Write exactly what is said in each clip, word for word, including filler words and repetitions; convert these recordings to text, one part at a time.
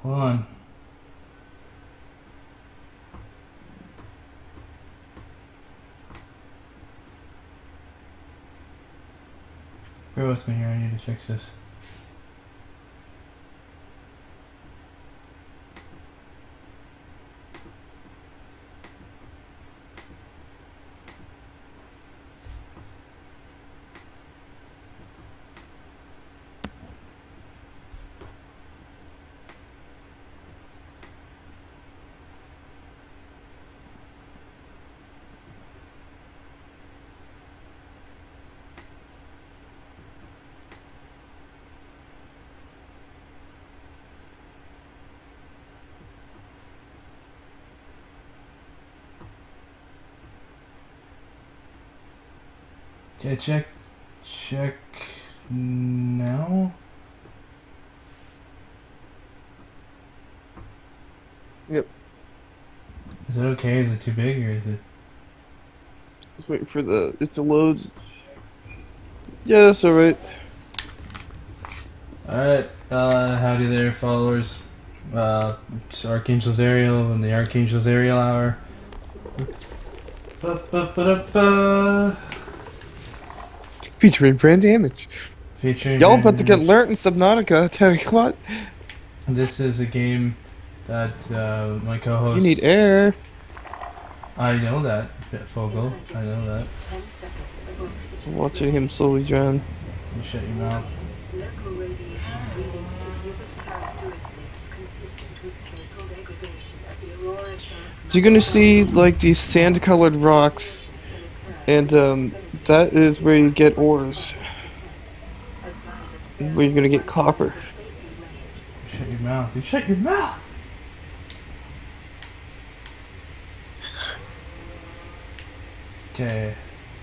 Hold on. Bear with me here, I need to fix this. Okay, check, check now. Yep. Is it okay? Is it too big or is it? Just waiting for the it's a loads. Yeah, that's alright. Alright, uh, howdy there, followers. Uh, it's Archangel's Ariel and the Archangel's Ariel Hour. Ba, ba, ba, da, ba. Featuring Bran damage. Featuring Y'all Bran about to get damage. learnt in Subnautica, I tell you what. This is a game that uh, my co-host. You need air. I know that, Fogel. I know that. I'm watching him slowly drown. You shut your mouth. Local radiation readings exhibit characteristics consistent with chemical degradation of the aurora zone. So you're gonna see like these sand-colored rocks, and um, that is where you get ores. Where you're gonna get copper. You shut your mouth. You shut your mouth. Okay.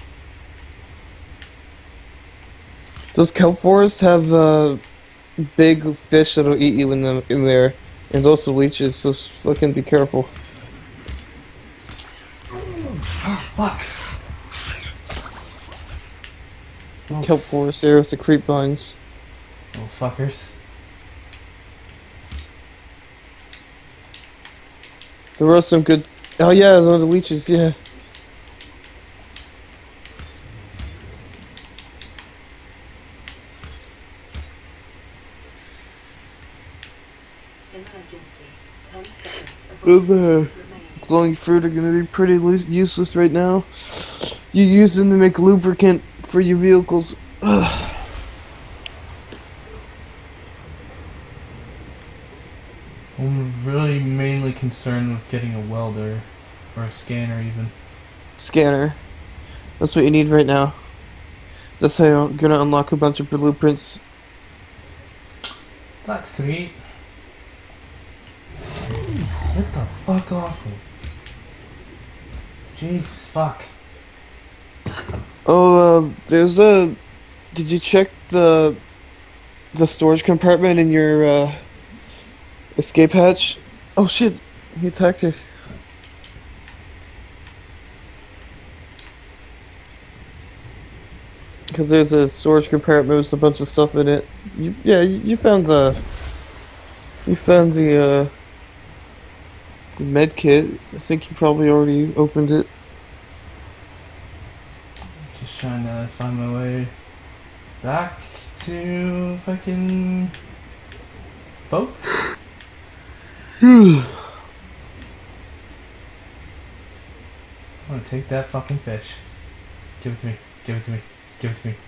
Those kelp forests have uh, big fish that'll eat you in them in there, and also leeches. So fucking be careful. Fuck. Kelp forest there with the creep vines. Little fuckers. There were some good. Oh yeah, one of the leeches. Yeah. Emergency. Ten seconds of Those uh, remaining. glowing fruit are gonna be pretty useless right now. You use them to make lubricant for your vehicles. Ugh. I'm really mainly concerned with getting a welder. Or a scanner even. Scanner. That's what you need right now. That's how you're gonna unlock a bunch of blueprints. That's great. Get the fuck off me. Jesus fuck. Oh, uh, there's a. Did you check the the storage compartment in your uh, escape hatch? Oh shit! He attacked her. Because there's a storage compartment with a bunch of stuff in it. You, yeah, you, you found the. You found the uh, the med kit. I think you probably already opened it. Just trying to find my way back to fucking boat. I'm gonna take that fucking fish. Give it to me. Give it to me. Give it to me.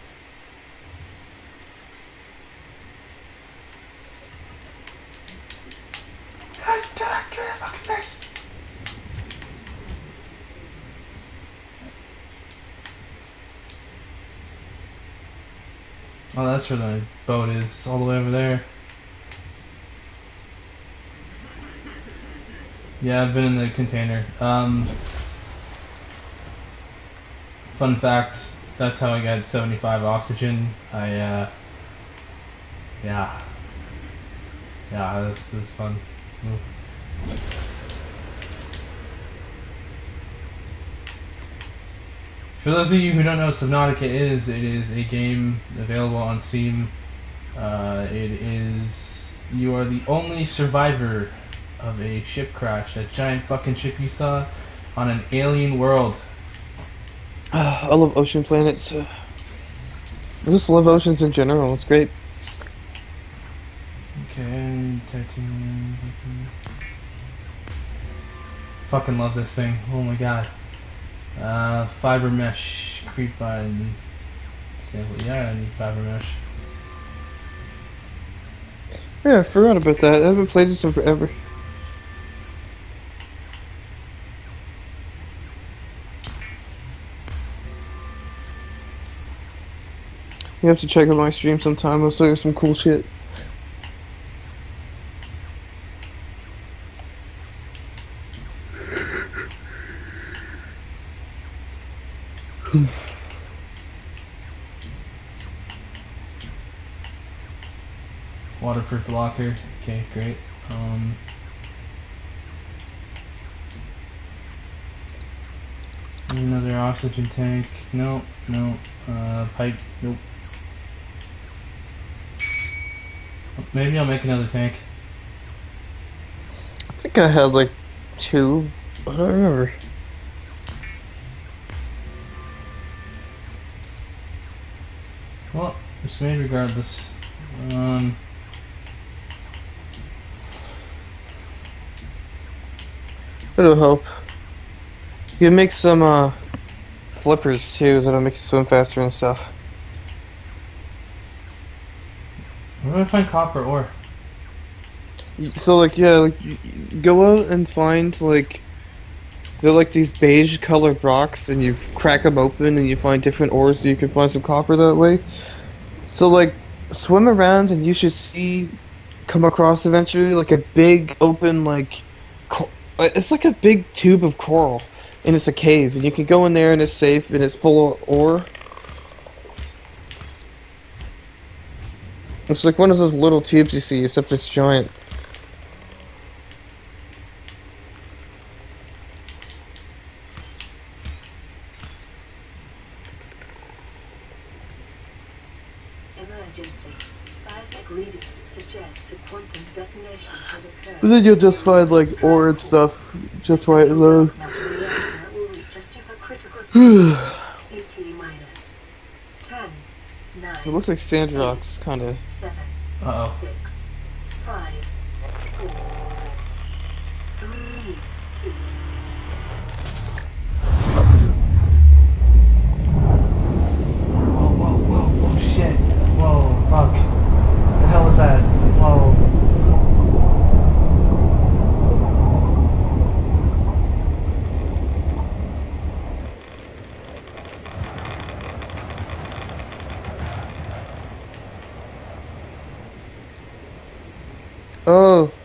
God, God, give me that fucking fish. Oh, that's where the boat is, all the way over there. Yeah, I've been in the container. Um, fun fact, that's how I got seventy-five oxygen. I, uh, yeah. Yeah, this was fun. Ooh. For those of you who don't know what Subnautica is, it is a game available on Steam. Uh, it is You are the only survivor of a ship crash. That giant fucking ship you saw on an alien world. Uh, I love ocean planets. Uh, I just love oceans in general. It's great. Okay, titanium. Fucking love this thing. Oh my god. Uh, fiber mesh, creep vine sample. Yeah, I need fiber mesh. Yeah, I forgot about that. I haven't played this in forever. You have to check out my stream sometime. I'll show you some cool shit. Waterproof locker. Okay, great. Um, another oxygen tank. No, no. Uh, pipe. Nope. Maybe I'll make another tank. I think I had like two. I don't remember. Well, it's made regardless. Um, It'll help. You can make some uh, flippers too, that'll make you swim faster and stuff. where do I find copper ore? So like yeah, like you, you go out and find like they're like these beige colored rocks, and you crack them open and you find different ores, so you can find some copper that way. So like swim around and you should see come across eventually like a big open like co it's like a big tube of coral, and it's a cave, and you can go in there and it's safe and it's full of ore. It's like one of those little tubes you see, except it's giant. Emergency. Seismic readings suggest a quantum detonation has occurred. But then you'll just find like ore and stuff just right low. Matter reactor will reach a supercritical speed. eighteen minus. ten. nine. It looks like sand rocks, kind of. seven. Uh oh. six. five. four. three. two. Whoa, whoa, whoa, whoa, shit. Whoa, fuck. What the hell was that? Whoa. Oh,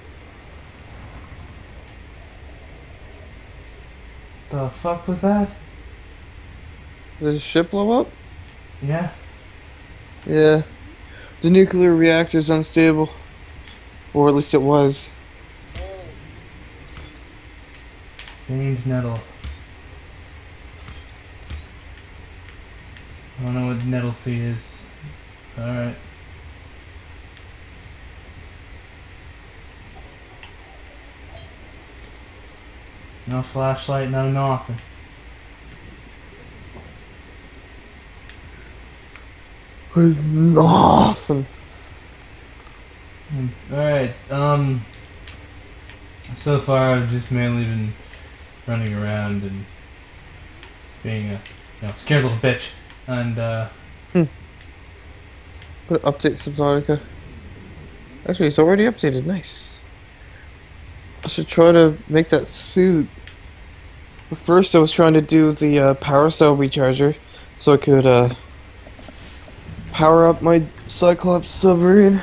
The fuck was that? did the ship blow up? Yeah. Yeah. The nuclear reactor's unstable. Or at least it was. Veined nettle. I don't know what nettle seed is. Alright. No flashlight, no nothing. Nothing. Alright, um... so far I've just mainly been running around and being a, you know, scared little bitch. And, uh... Hmm. Put update Subnautica. Actually, it's already updated. Nice. I should try to make that suit. But first, I was trying to do the uh, power cell recharger, so I could uh, power up my Cyclops submarine.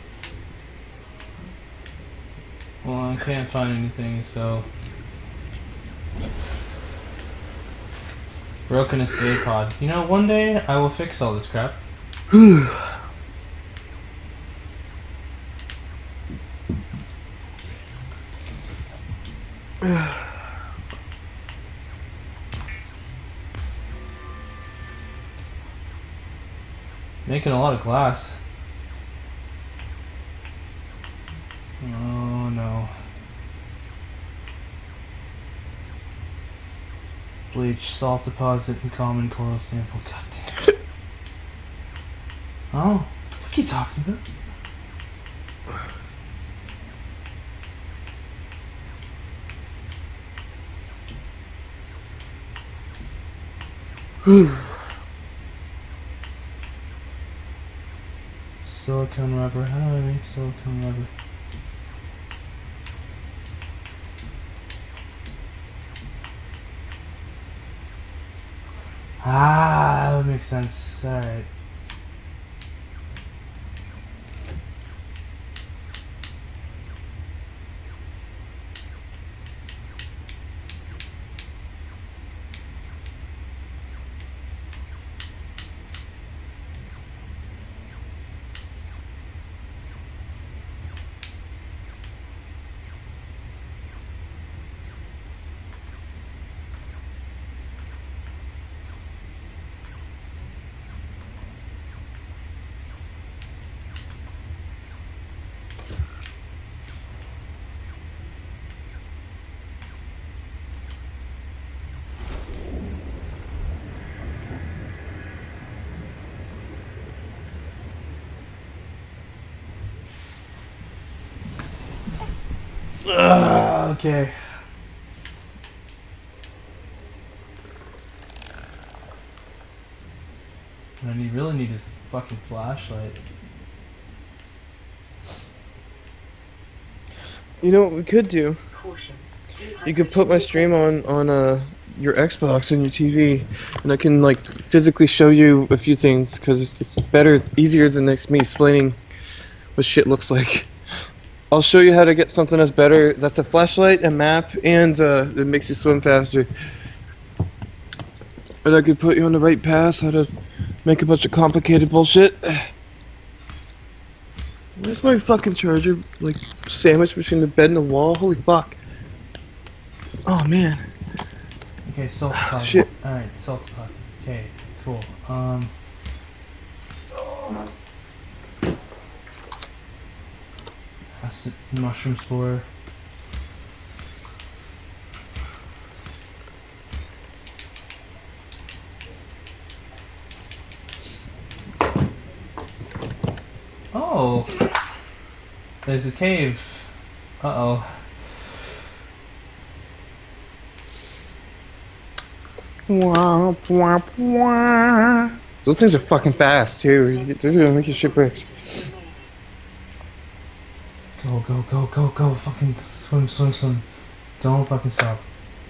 well, I can't find anything, so... Broken escape pod. You know, one day I will fix all this crap. Making a lot of glass. Oh no. Bleach, salt deposit, and common coral sample. God damn it. Oh, what the fuck are you talking about? Silicone rubber. How do I make silicone rubber? Ah, that makes sense. Alright. Ugh, okay. What I really need is a fucking flashlight. You know what we could do? Caution. You could put my stream on on uh your Xbox and your T V, and I can like physically show you a few things because it's better, easier than next me explaining what shit looks like. I'll show you how to get something that's better. That's a flashlight, a map, and uh, it makes you swim faster. And I could put you on the right path, how to make a bunch of complicated bullshit. Where's my fucking charger? Like, sandwiched between the bed and the wall? Holy fuck. Oh, man. Okay, salt deposit. Shit. Alright, salt deposit. Okay, cool. Um... Acid, mushroom spore. Oh! There's a cave. Uh-oh. Wah, wah, wah. Those things are fucking fast, too. They're gonna make you shipwrecks. Go, go, go, go, go. Fucking swim, swim, swim. Don't fucking stop.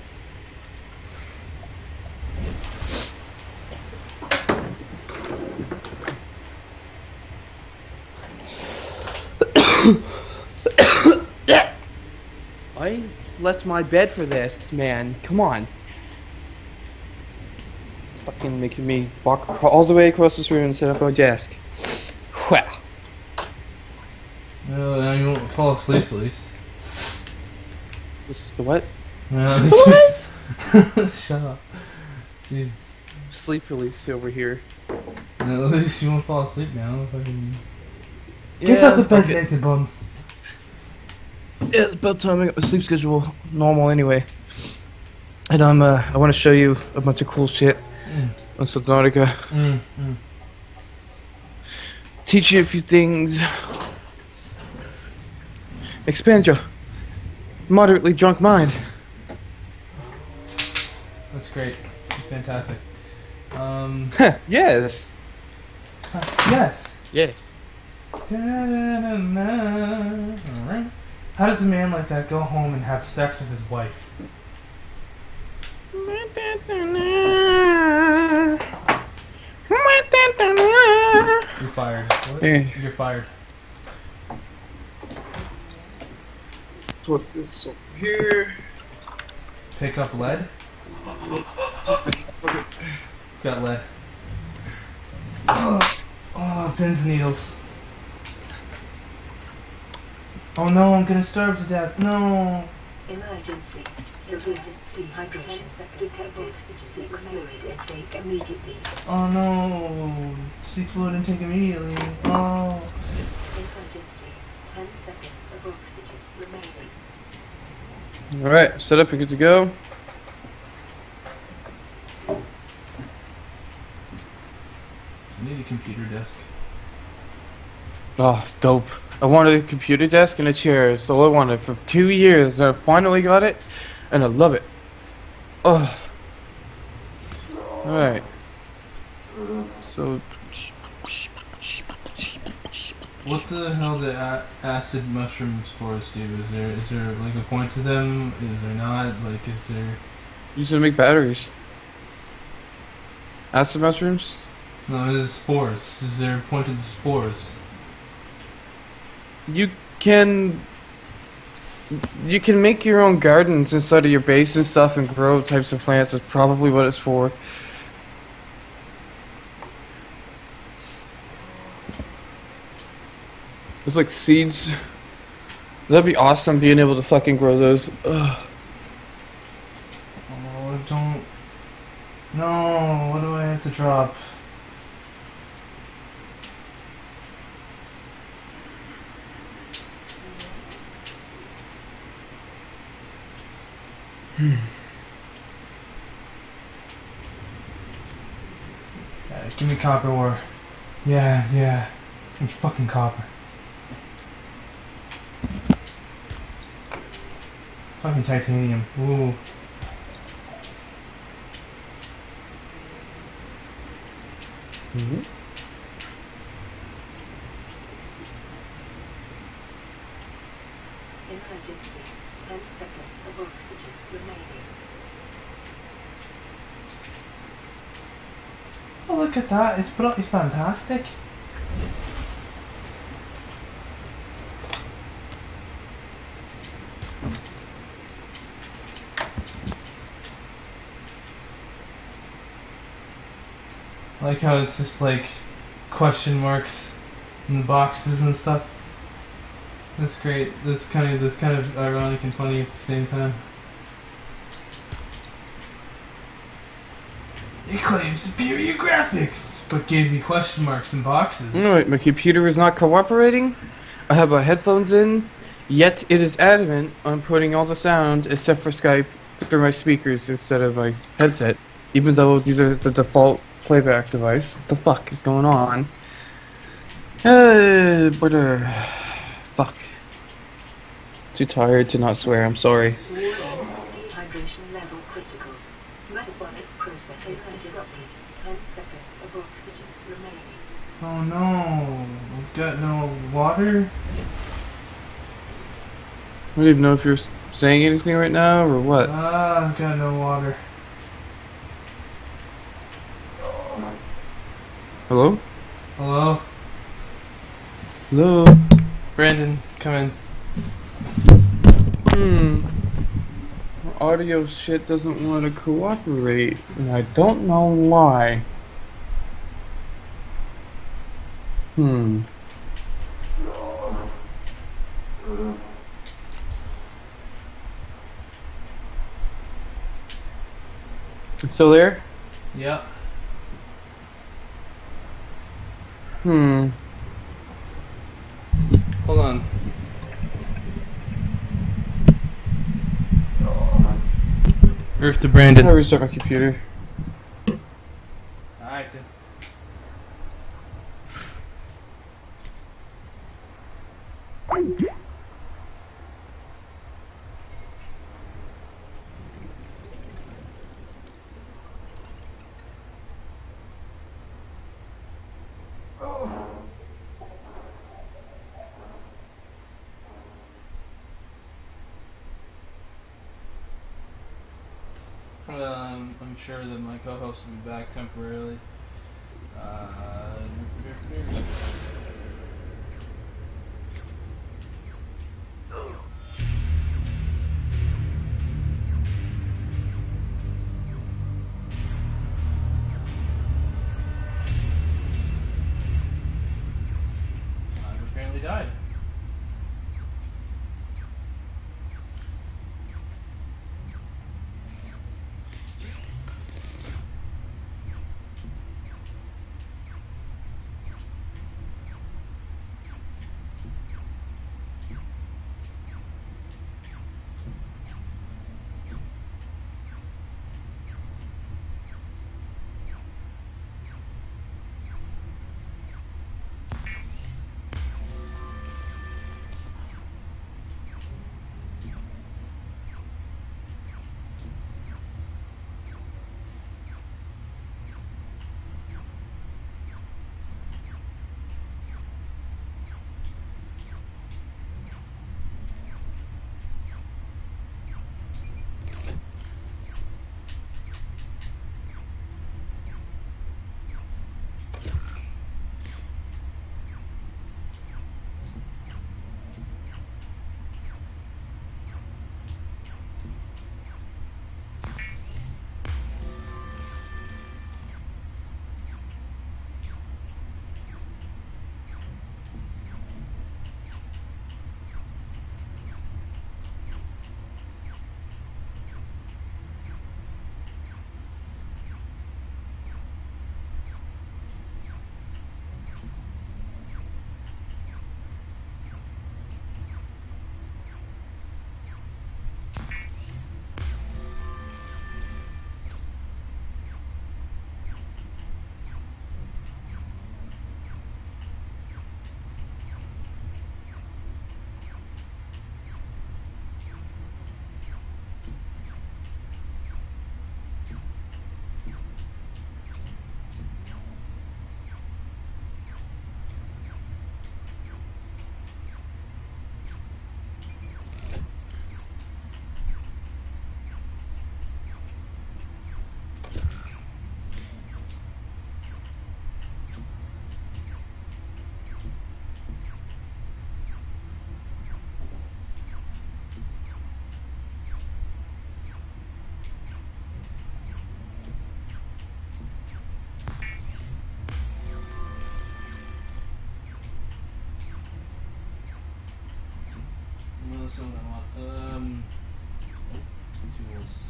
I left my bed for this, man. Come on. Fucking making me walk across, all the way across this room and set up my desk. Wow. No, now you won't fall asleep at least. This the what? No. What? Shut up. Jeez. Sleep release over here. No, at least you won't fall asleep now. Fucking... Yeah, Get out of bed, okay. lazy bums. Yeah, it's about time I got my sleep schedule normal anyway. And I'm uh, I want to show you a bunch of cool shit Mm. on Subnautica. Mm, mm. Teach you a few things. Expand your moderately drunk mind. That's great. That's fantastic. Um, Yes. uh, yes. Yes. Alright. How does a man like that go home and have sex with his wife? You're fired. What? Hey. You're fired. Put this over here. Pick up lead? Got lead. Oh, oh, pins and needles. Oh no, I'm gonna starve to death. No. Emergency. Severe dehydration detected. Seek fluid intake immediately. Oh no. Seek fluid intake immediately. Oh. Emergency. ten seconds of oxygen remaining. Alright, set up, you're good to go. I need a computer desk. Oh, it's dope. I wanted a computer desk and a chair. It's all I wanted for two years. I finally got it, and I love it. Oh. Alright. So. What the hell do a- acid mushroom spores do? Is there is there like a point to them? Is there not? Like, is there? Used to make batteries. Acid mushrooms? No, it is spores. Is there a point to the spores? You can. You can make your own gardens inside of your base and stuff and grow types of plants. That's probably what it's for. It's like seeds. That'd be awesome being able to fucking grow those. Ugh. Oh, don't. No, what do I have to drop? Hmm. Yeah, give me copper ore. Yeah, yeah. Give me fucking copper. Fucking titanium. Ooh. Mm-hmm. Emergency. ten seconds of oxygen remaining. Oh, look at that. It's bloody fantastic. I like how it's just like question marks in the boxes and stuff. That's great. That's kind of that's kind of ironic and funny at the same time. It claims superior graphics, but gave me question marks and boxes. Alright, my computer is not cooperating. I have my headphones in, yet it is adamant on putting all the sound, except for Skype, through my speakers instead of my headset. Even though these are the default playback device. What the fuck is going on? Uh, but uh, fuck. Too tired to not swear, I'm sorry. Dehydration level critical. Metabolic processes disrupted. ten seconds of oxygen remaining. Oh no, we've got no water? I don't even know if you're saying anything right now or what. Ah, I've got no water. Hello? Hello? Hello? Brandon, come in. Hmm. Audio shit doesn't want to cooperate, and I don't know why. Hmm. It's still there? Yep. Hmm. Hold on. Earth to I'm Brandon. gonna restart my computer. Alright. Um, I'm sure that my co-host will be back temporarily. Uh, I've apparently died. else do I want? Um, oh, tools.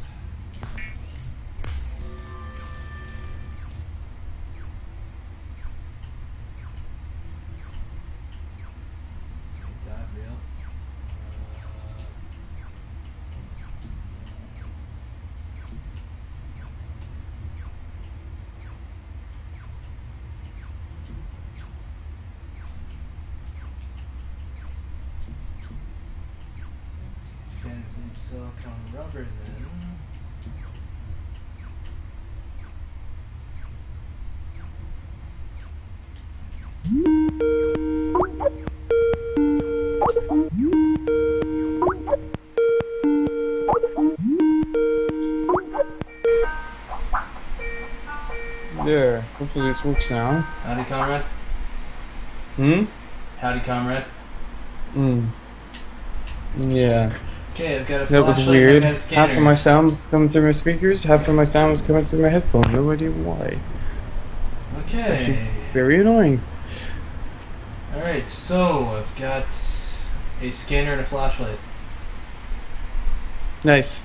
Ain't that real? Fancy silicone rubber then. There. Hopefully this works now. Howdy, comrade. Hmm? Howdy, comrade. Hmm. Yeah. Okay, I've got a That was flashlight, weird. I've got a scanner. Half of my sound was coming through my speakers, half of my sound was coming through my headphone. No idea why. It's actually Okay. very annoying. Alright, so I've got a scanner and a flashlight. Nice.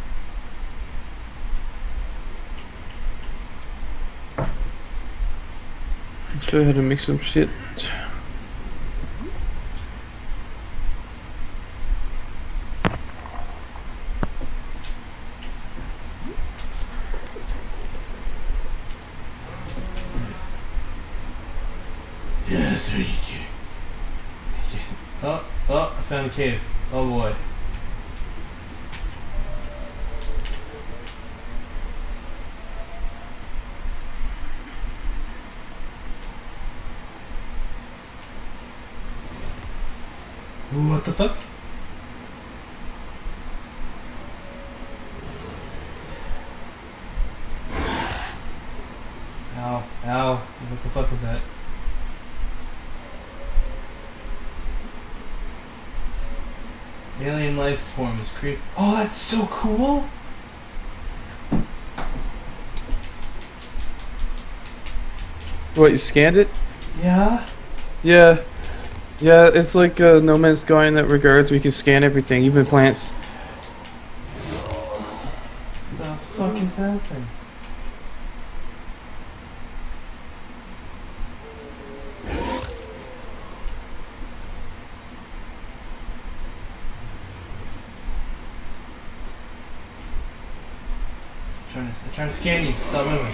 I'll show you how to make some shit. Yes, Riku. Oh, oh, I found a cave. Oh boy. Ooh, what the fuck? Ow, ow, what the fuck is that? Alien life form is creep. Oh, that's so cool! What, you scanned it? Yeah? Yeah. Yeah, it's like uh, No Man's Sky in that regards. We can scan everything, even plants. The fuck is that thing? I'm trying to, I'm trying to scan you. Stop moving.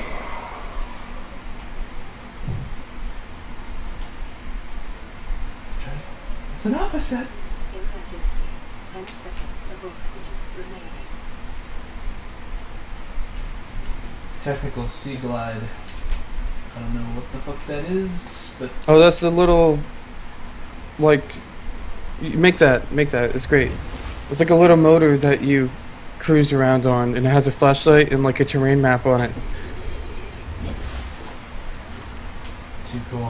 Trying to, it's an opposite. Emergency. Ten seconds of oxygen remaining. Technical sea glide. I don't know what the fuck that is, but Oh, that's a little... Like... You make that, make that, it's great. It's like a little motor that you cruise around on, and it has a flashlight and like a terrain map on it. too cool.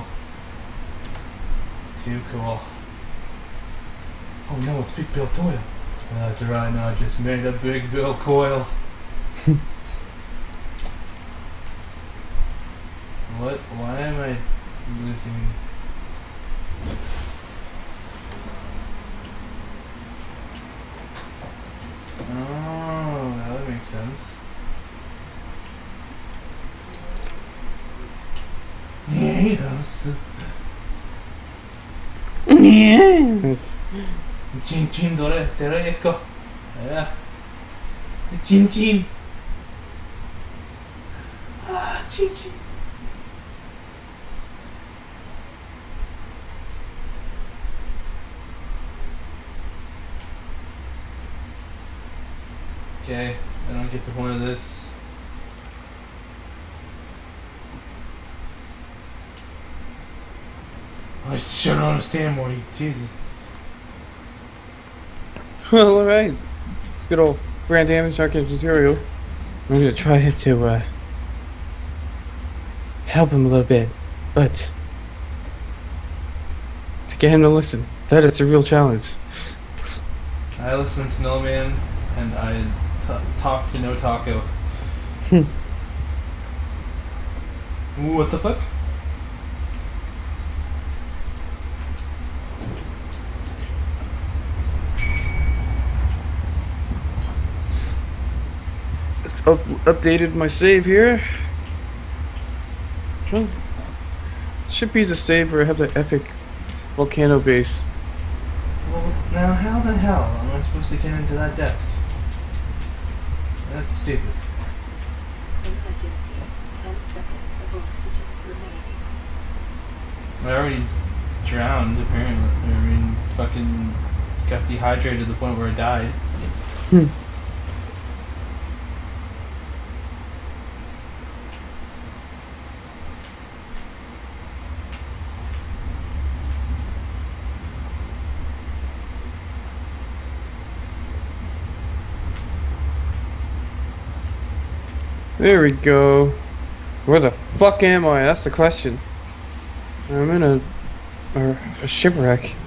Too cool. Oh no, it's Big Bill Coil. That's right, now I just made a Big Bill Coil. What? Why am I losing? Oh, that would make sense. Yes. Yes. Chin chin, dore, dore, let's go. Yeah. Chin chin. Ah, chin chin. Okay, I don't get the point of this. I sure don't understand, Morty. Jesus. Well, alright. It's good old Bran damage knockout tutorial. I'm gonna try to uh, help him a little bit, but to get him to listen, that is a real challenge. I listen to No Man, and I t talk to No Taco. Ooh, what the fuck? up updated my save here. Well, should be the save where I have the epic volcano base. Well, now how the hell am I supposed to get into that desk? That's stupid. Emergency. Ten seconds of oxygen remaining. I already drowned, apparently. I mean, fucking got dehydrated to the point where I died. Hmm. There we go. Where the fuck am I? That's the question. I'm in a a, a shipwreck.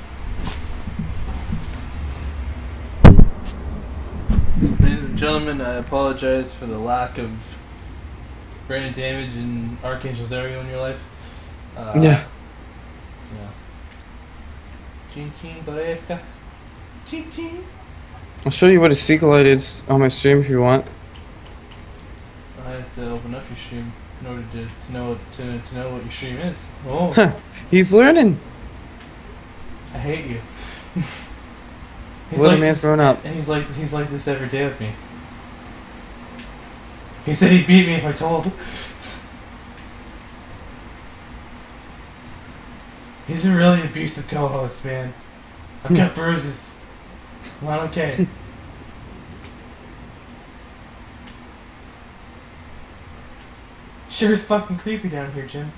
Ladies and gentlemen, I apologize for the lack of brain damage in Archangel's area in your life. Uh, Yeah. Yeah. Chin chin, ¿todavía está? Chin chin. I'll show you what a seagull light is on my stream if you want. I have to open up your stream in order to, to know what to, to know what your stream is. Oh, He's learning. I hate you. He's Little like man's this- grown up. And he's like he's like this every day with me. He said he'd beat me if I told. He's a really abusive co-host, man. I've got bruises. It's not okay. Sure is fucking creepy down here, Jim.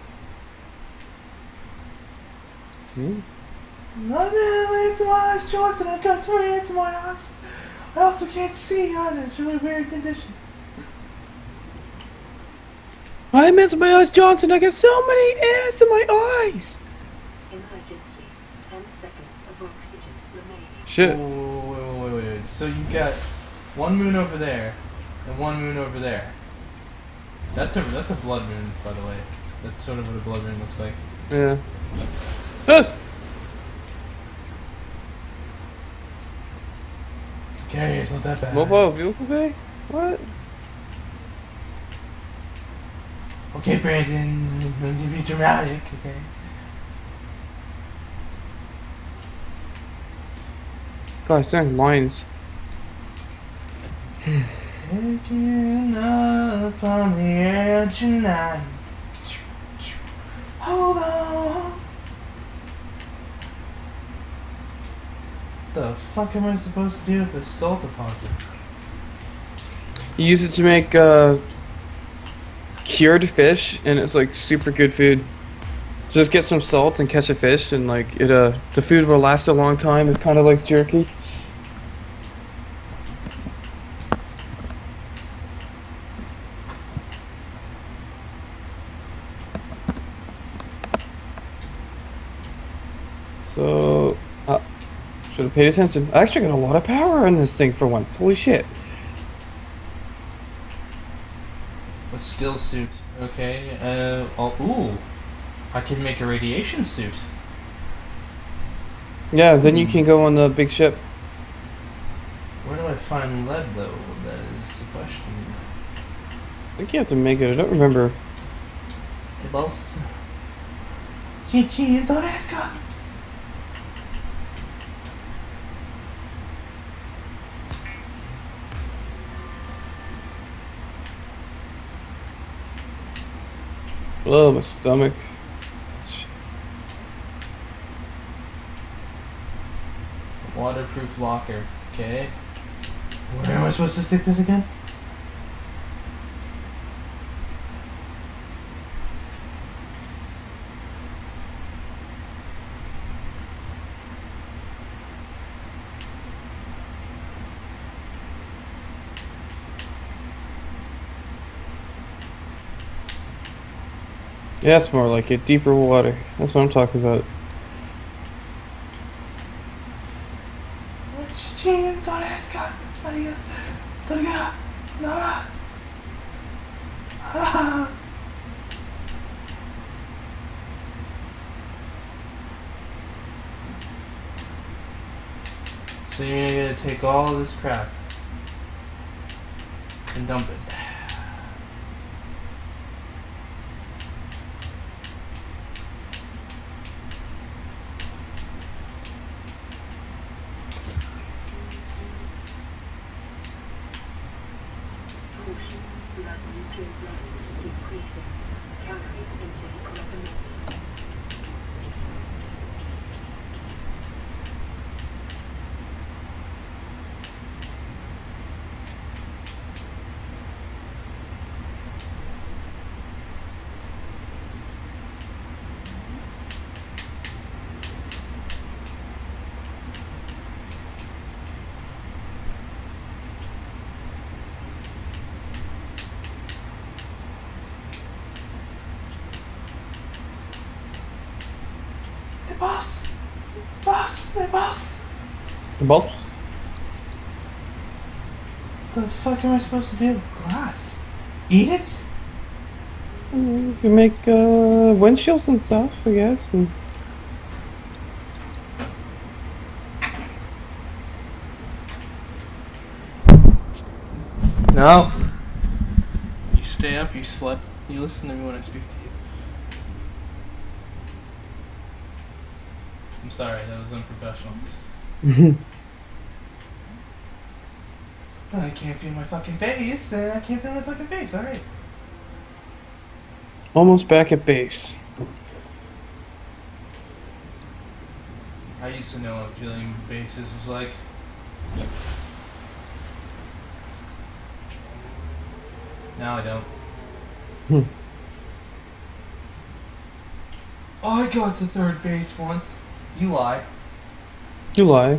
Hmm? No, no, into my eyes, Johnson. I got so many into my eyes. I also can't see either. It's a really weird condition. I'm into my eyes, Johnson. I got so many airs in my eyes. Emergency. Ten seconds of oxygen remaining. Shit. Whoa, wait, wait, wait, wait, wait. So you've got one moon over there and one moon over there. That's a that's a blood moon, by the way. That's sort of what a blood moon looks like. Yeah. Ah! Okay, it's not that bad. Mobile vehicle bay? What? Okay, Brandon, don't you be dramatic, okay? God, it's saying lines. Waking up on the edge of night. Hold on. The fuck am I supposed to do with this salt deposit? You use it to make uh, cured fish, and it's like super good food. So just get some salt and catch a fish, and like it uh, the food will last a long time. It's kind of like jerky. So, uh, should have paid attention. I actually got a lot of power in this thing for once. Holy shit. A skill suit. Okay. Uh. Oh, ooh. I can make a radiation suit. Yeah, then you can go on the big ship. Where do I find lead, though? That is the question. I think you have to make it. I don't remember. Hey, boss. Chin chin, Toresca. Oh, my stomach. Waterproof locker. Okay. Where am I supposed to stick this again? Yeah, it's more like it. Deeper water. That's what I'm talking about. Chin, Toresca. Toresca. Toresca. No. Ah. So you're gonna take all of this crap. and dump it. Caution, blood nutrient levels decreasing. Calorie intake recommended. Hey boss! Boss! Hey boss! The boss? What the fuck am I supposed to do with glass? Eat it? You can make uh, windshields and stuff, I guess. And No. You stay up, you slut. You listen to me when I speak to you. I'm sorry, that was unprofessional. Well, I can't feel my fucking face, then I can't feel my fucking face, alright. almost back at base. I used to know what feeling bases was like. Now I don't. Hmm. I got to third base once. You lie. You lie.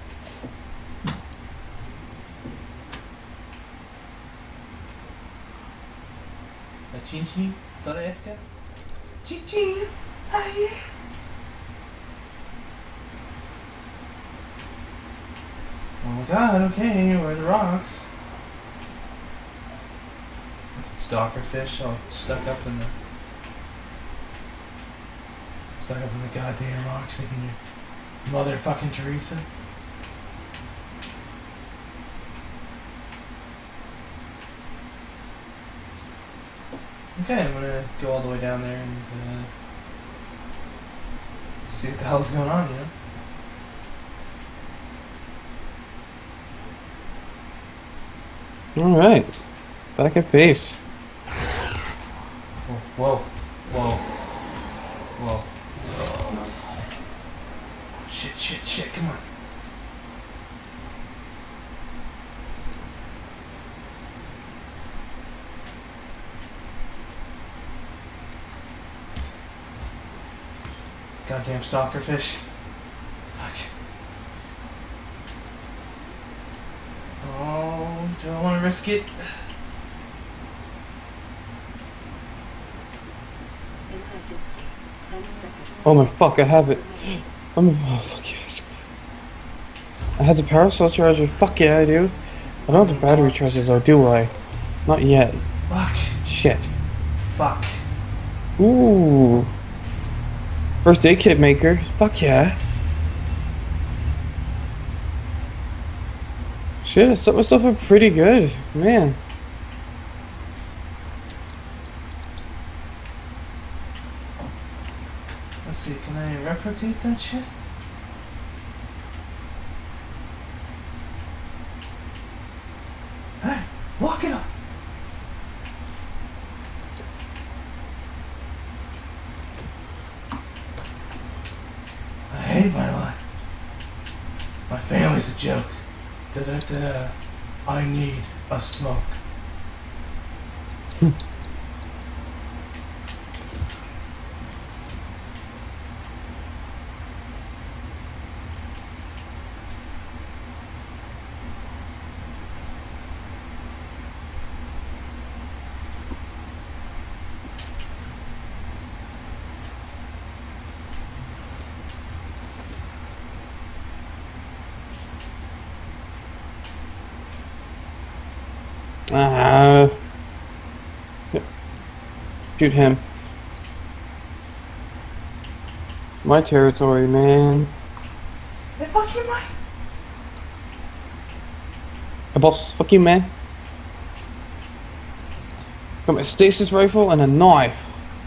A chin chin? Thought I asked you? Chin chin! Aye. Oh my god, okay, where are the rocks? Stalker fish all stuck up in the stuck up in the goddamn rocks thinking you're motherfucking Teresa. Okay, I'm gonna go all the way down there and uh, see what the hell's going on, you know? Alright. Back at base. Whoa, whoa, whoa. Shit, shit, shit, come on. Goddamn stalker fish. Fuck. Oh, do I want to risk it? Emergency. Ten seconds. Oh my fuck, I have it. I'm oh fuck yes. I had the power cell charger. Fuck yeah, I do. I don't have the battery chargers though, do I? Not yet. Fuck. Shit. Fuck. Ooh. First aid kit maker. Fuck yeah. Shit, I set myself up pretty good. Man. Let's see, can I replicate that shit? Hey, lock it up! I hate my life. My family's a joke. Da da da da. I need a smoke. Ah. Yep. Shoot him. My territory, man. Hey, fuck you, Mike! A boss, fuck you, man. Got my stasis rifle and a knife.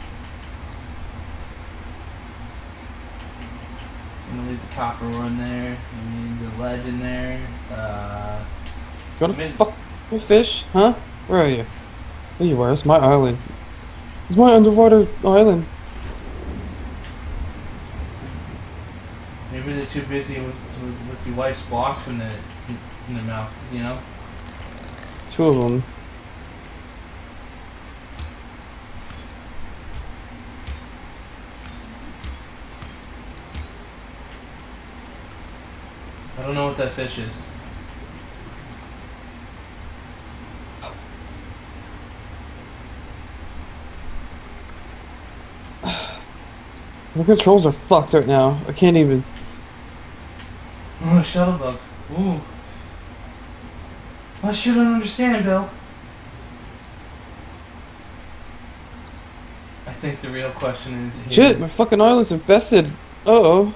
I'm gonna leave the copper one there. I need the lead in there. Uh, You wanna Mid- fuck with fish? Huh? Where are you? There you are. It's my island. It's my underwater island. maybe they're too busy with, with, with your wife's blocks in the in their mouth. You know. Two of them. I don't know what that fish is. My controls are fucked right now. I can't even. Oh, shuttlebug. Ooh. I shouldn't understand, Bill. I think the real question is... Shit, my fucking island's infested. Uh oh.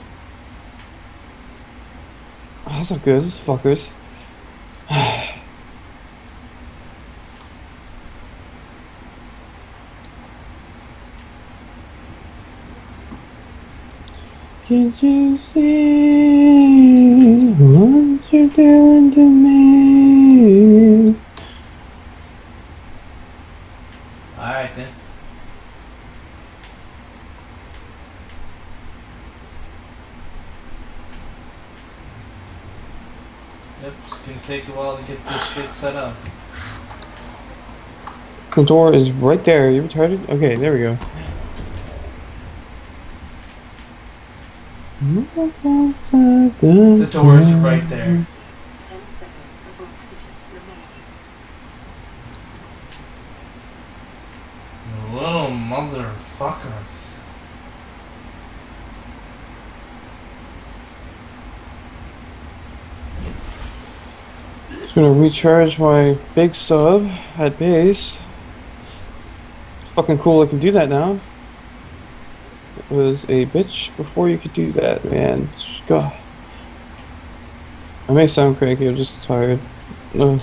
Oh, that's not good, this fuckers. Can't you see what you're doing to me? Alright then. Yep, it's gonna take a while to get this shit set up. The door is right there. You retarded? Okay, there we go. The door is right there. ten seconds of oxygen remaining. You little motherfuckers. Just gonna recharge my big sub at base. It's fucking cool I can do that now. It was a bitch before you could do that, man. God. I may sound cranky, I'm just tired. No.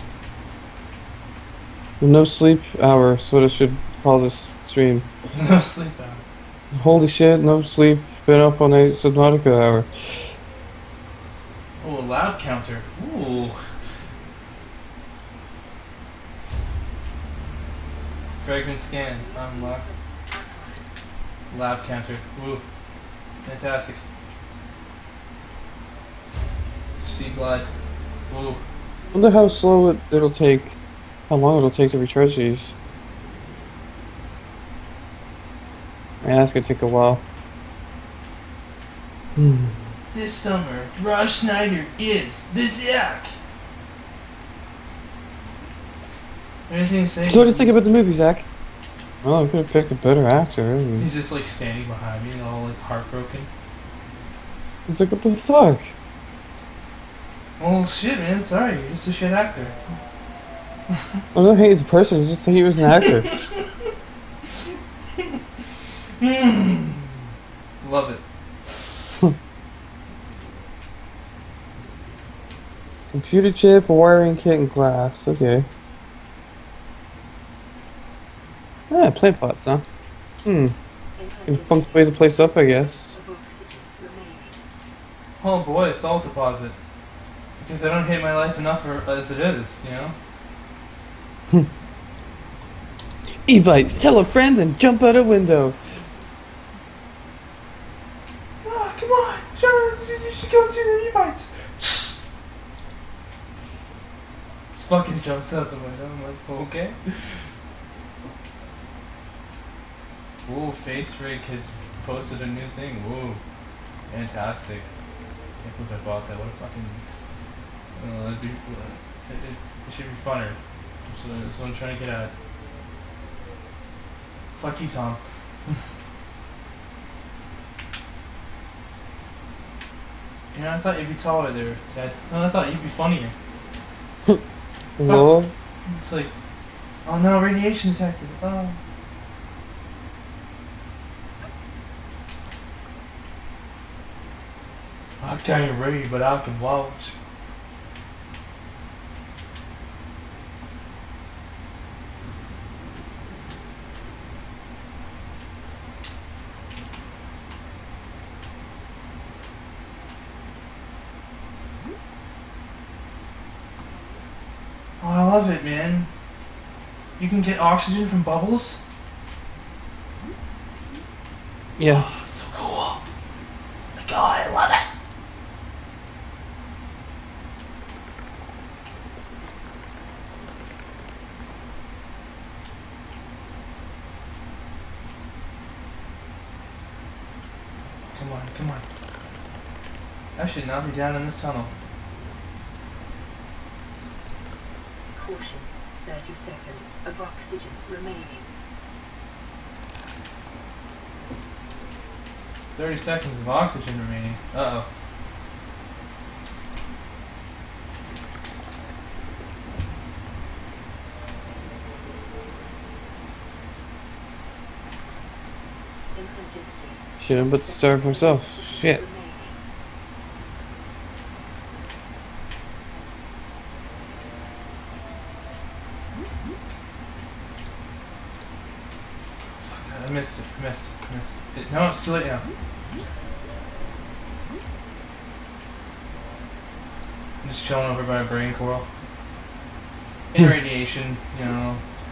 No sleep hour is what I should call this stream. No sleep out. Holy shit, no sleep. Been up on a Subnautica hour. Oh, a lab counter. Ooh. Fragment scan. Unlocked. Lab counter. Ooh. Fantastic. Sea glide. Ooh. Wonder how slow it, it'll take, how long it'll take to recharge these. Yeah, that's gonna take a while. Hmm. This summer, Rob Schneider is the Zack. Anything to say? So what do you think about the movie, Zach? Well, I could have picked a better actor. He's just like standing behind me, all like heartbroken. He's like, what the fuck? Well, shit, man. Sorry, you're just a shit actor. I don't hate his person, I just think he was an actor. Mm. Love it. Computer chip, wiring kit, and glass. Okay. Ah, plant pots, huh? Hmm. Can pump ways the place up, I guess. Of oxygen remaining. Oh boy, a salt deposit. Because I don't hate my life enough for, as it is, you know? Evites, tell a friend and jump out a window. Oh, come on! Sure, you should go to the Evites! Just fucking jumps out the window. I'm like, okay. Ooh, Face Rig has posted a new thing. Woo. Fantastic. I can't believe I bought that. What a fucking... Uh, it'd be, uh, it, it, it should be funner. That's what, that's what I'm trying to get at. Fuck you, Tom. You know, I thought you'd be taller there, Ted. No, I thought you'd be funnier. Well, It's like, oh no, radiation detected. Oh. I can't read, but I can watch. love it, man. You can get oxygen from bubbles? Yeah. Oh, so cool. Oh my god, I love it. Come on, come on. I should not be down in this tunnel. Caution. thirty seconds of oxygen remaining. thirty seconds of oxygen remaining. Uh-oh. Emergency. Shit, I'm about to starve myself. Shit. Remaining. I missed it, I missed it, I missed it. No, it's too late now. I'm just chilling over by a brain coral. In radiation, you know.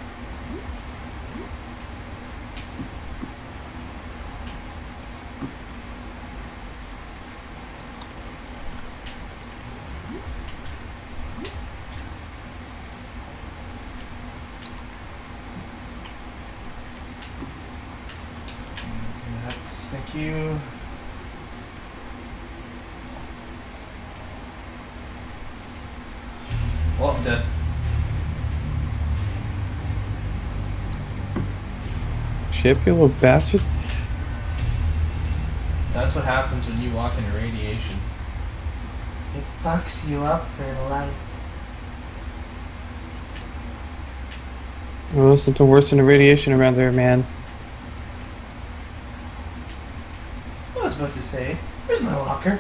That's, thank you. Well, I'm dead. Shit, you little bastard. That's what happens when you walk into radiation. It fucks you up for life. Oh, there's something worse than the radiation around there, man. I was about to say, where's my locker?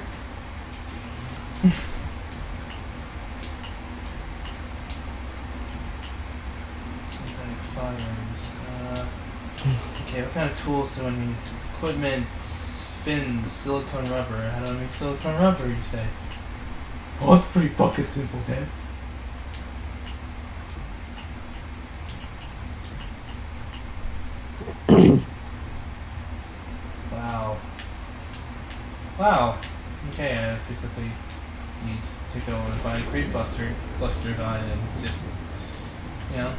Synthetic fibers. Uh, okay, what kind of tools do I need? Equipment, fins, silicone rubber. How do I make silicone rubber, you say? Well, that's pretty fucking simple, then. Wow. Wow. Okay, I basically need to go and find a creep cluster, cluster vine and just, you know.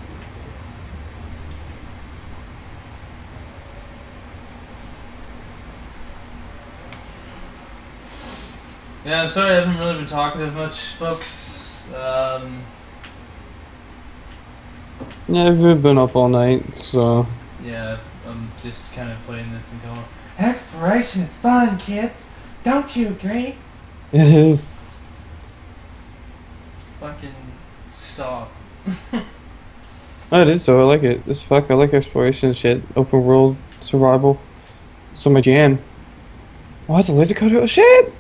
Yeah, I'm sorry I haven't really been talkative much, folks. Um, Yeah, I've been up all night, so. yeah, I'm just kind of playing this and going, exploration is fun, kids! Don't you agree? It is. Fucking stop. Oh, it is, so I like it. This fuck, I like exploration and shit. Open world, survival. It's my jam. Oh, that's a laser cutter. Oh, shit!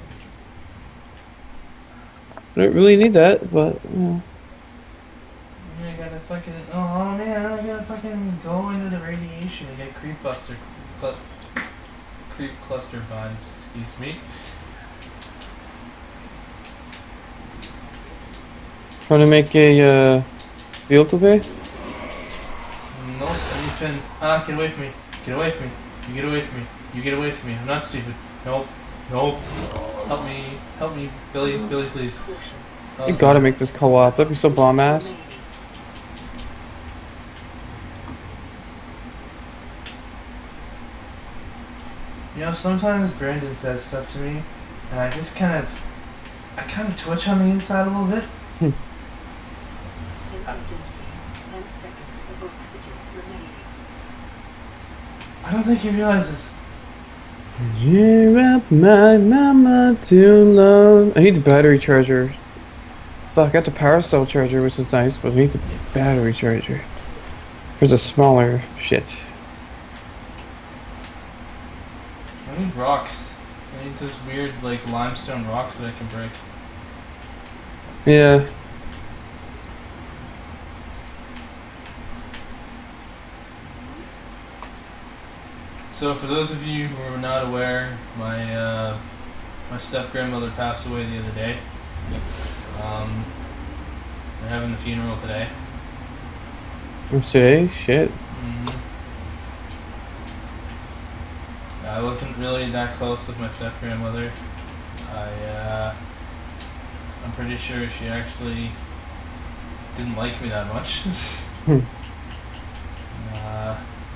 I don't really need that, but, yeah. I gotta fucking, oh man, I gotta fucking go into the radiation and get creep cluster, cl creep cluster vines, excuse me. Trying to make a, uh, vehicle bay? Nope, I need fins. Ah, get away from me. Get away from me. You get away from me. You get away from me. I'm not stupid. Nope. Nope. Help me. Help me. Billy, Billy, please. Oh, You gotta make this co-op. That'd be so bomb ass. You know, sometimes Brandon says stuff to me, and I just kind of, I kind of twitch on the inside a little bit. Emergency. ten seconds of oxygen remaining. I don't think he realizes. Cheer up my mama to love. I need the battery charger. Fuck, I got the power cell charger, which is nice, but I need the battery charger. There's a smaller shit. I need rocks. I need those weird, like, limestone rocks that I can break. Yeah. So for those of you who are not aware, my uh, my step grandmother passed away the other day. Um, I have having the funeral today. Today? Shit. Mm-hmm. I wasn't really that close with my step grandmother. I, uh, I'm pretty sure she actually didn't like me that much. Hmm. uh,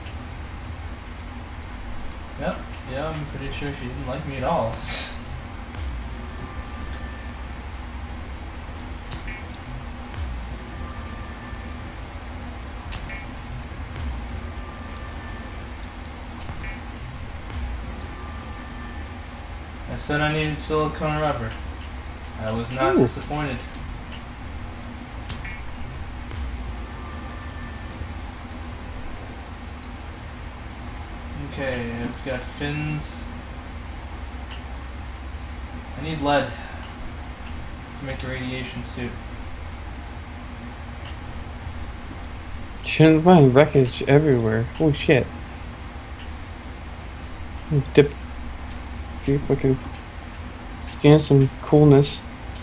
yep, yeah, I'm pretty sure she didn't like me at all. I said I needed silicone rubber. I was not Ooh. disappointed. Okay, I've got fins. I need lead to make a radiation suit. Shouldn't find wreckage everywhere. Holy shit. Dip. See if I can scan some coolness.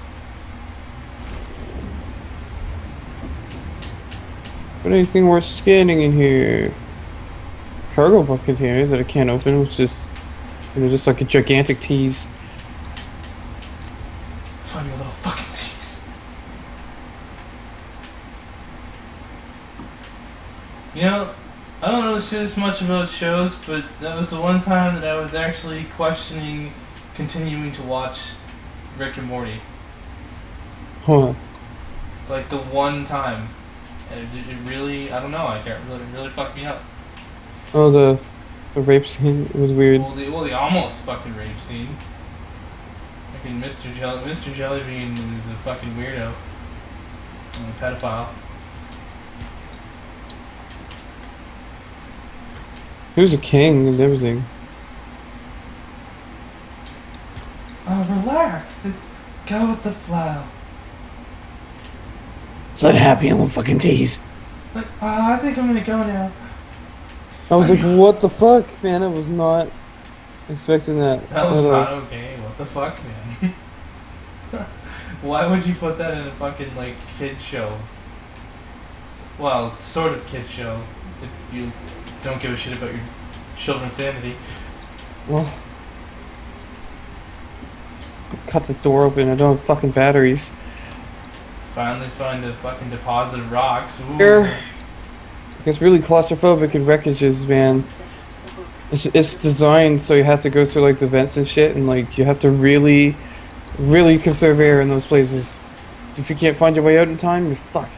But anything worth scanning in here? Cargo bucket containers that I can't open, which is, you know, just like a gigantic tease. Funny little fucking tease. You know, I don't know this much about shows, but that was the one time that I was actually questioning continuing to watch Rick and Morty. Huh. Like the one time. And it, it really, I don't know, I got really, really fucked me up. Oh, the, the rape scene was weird. Well, the, well, the almost fucking rape scene. Fucking Mister Jelly, Mister Jellybean is a fucking weirdo. And a pedophile. He was a king and everything. Oh, relax. Just go with the flow. It's not happy on the fucking tease. It's like, oh, I think I'm gonna go now. I was like, what the fuck, man? I was not expecting that. That was at all. not okay. What the fuck, man? Why would you put that in a fucking, like, kid's show? Well, sort of kid's show. If you don't give a shit about your children's sanity. Well, cut this door open. I don't have fucking batteries. Finally find a fucking deposit of rocks. Ooh. Here. It's really claustrophobic in wreckages, man. It's, it's designed so you have to go through like the vents and shit, and like you have to really, really conserve air in those places. If you can't find your way out in time, you're fucked.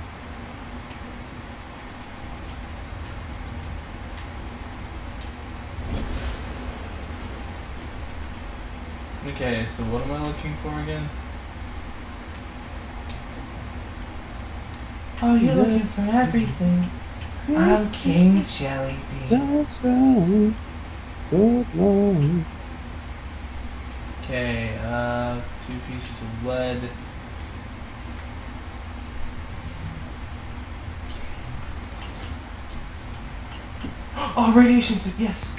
Okay, so what am I looking for again? Oh, you're looking for everything. I'm King Jellybean. So strong, so long. Okay, uh, two pieces of lead. Oh, radiation suit, yes!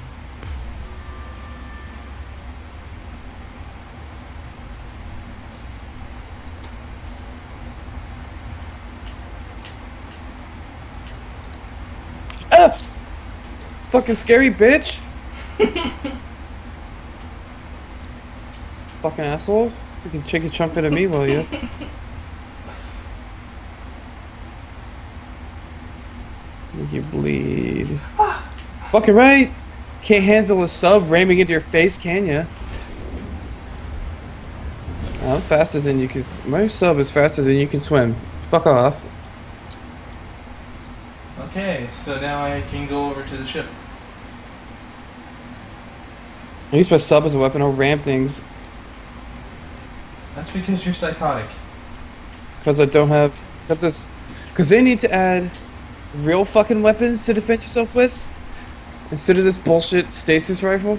Ah! Fucking scary bitch! Fucking asshole. You can take a chunk out of me, will you? Make you bleed. Fucking right! Can't handle a sub ramming into your face, can ya? I'm faster than you, cause my sub is faster than you can swim. Fuck off. Okay, so now I can go over to the ship. I use my sub as a weapon, I'll ram things. That's because you're psychotic. Because I don't have... That's just... Because they need to add real fucking weapons to defend yourself with, instead of this bullshit stasis rifle.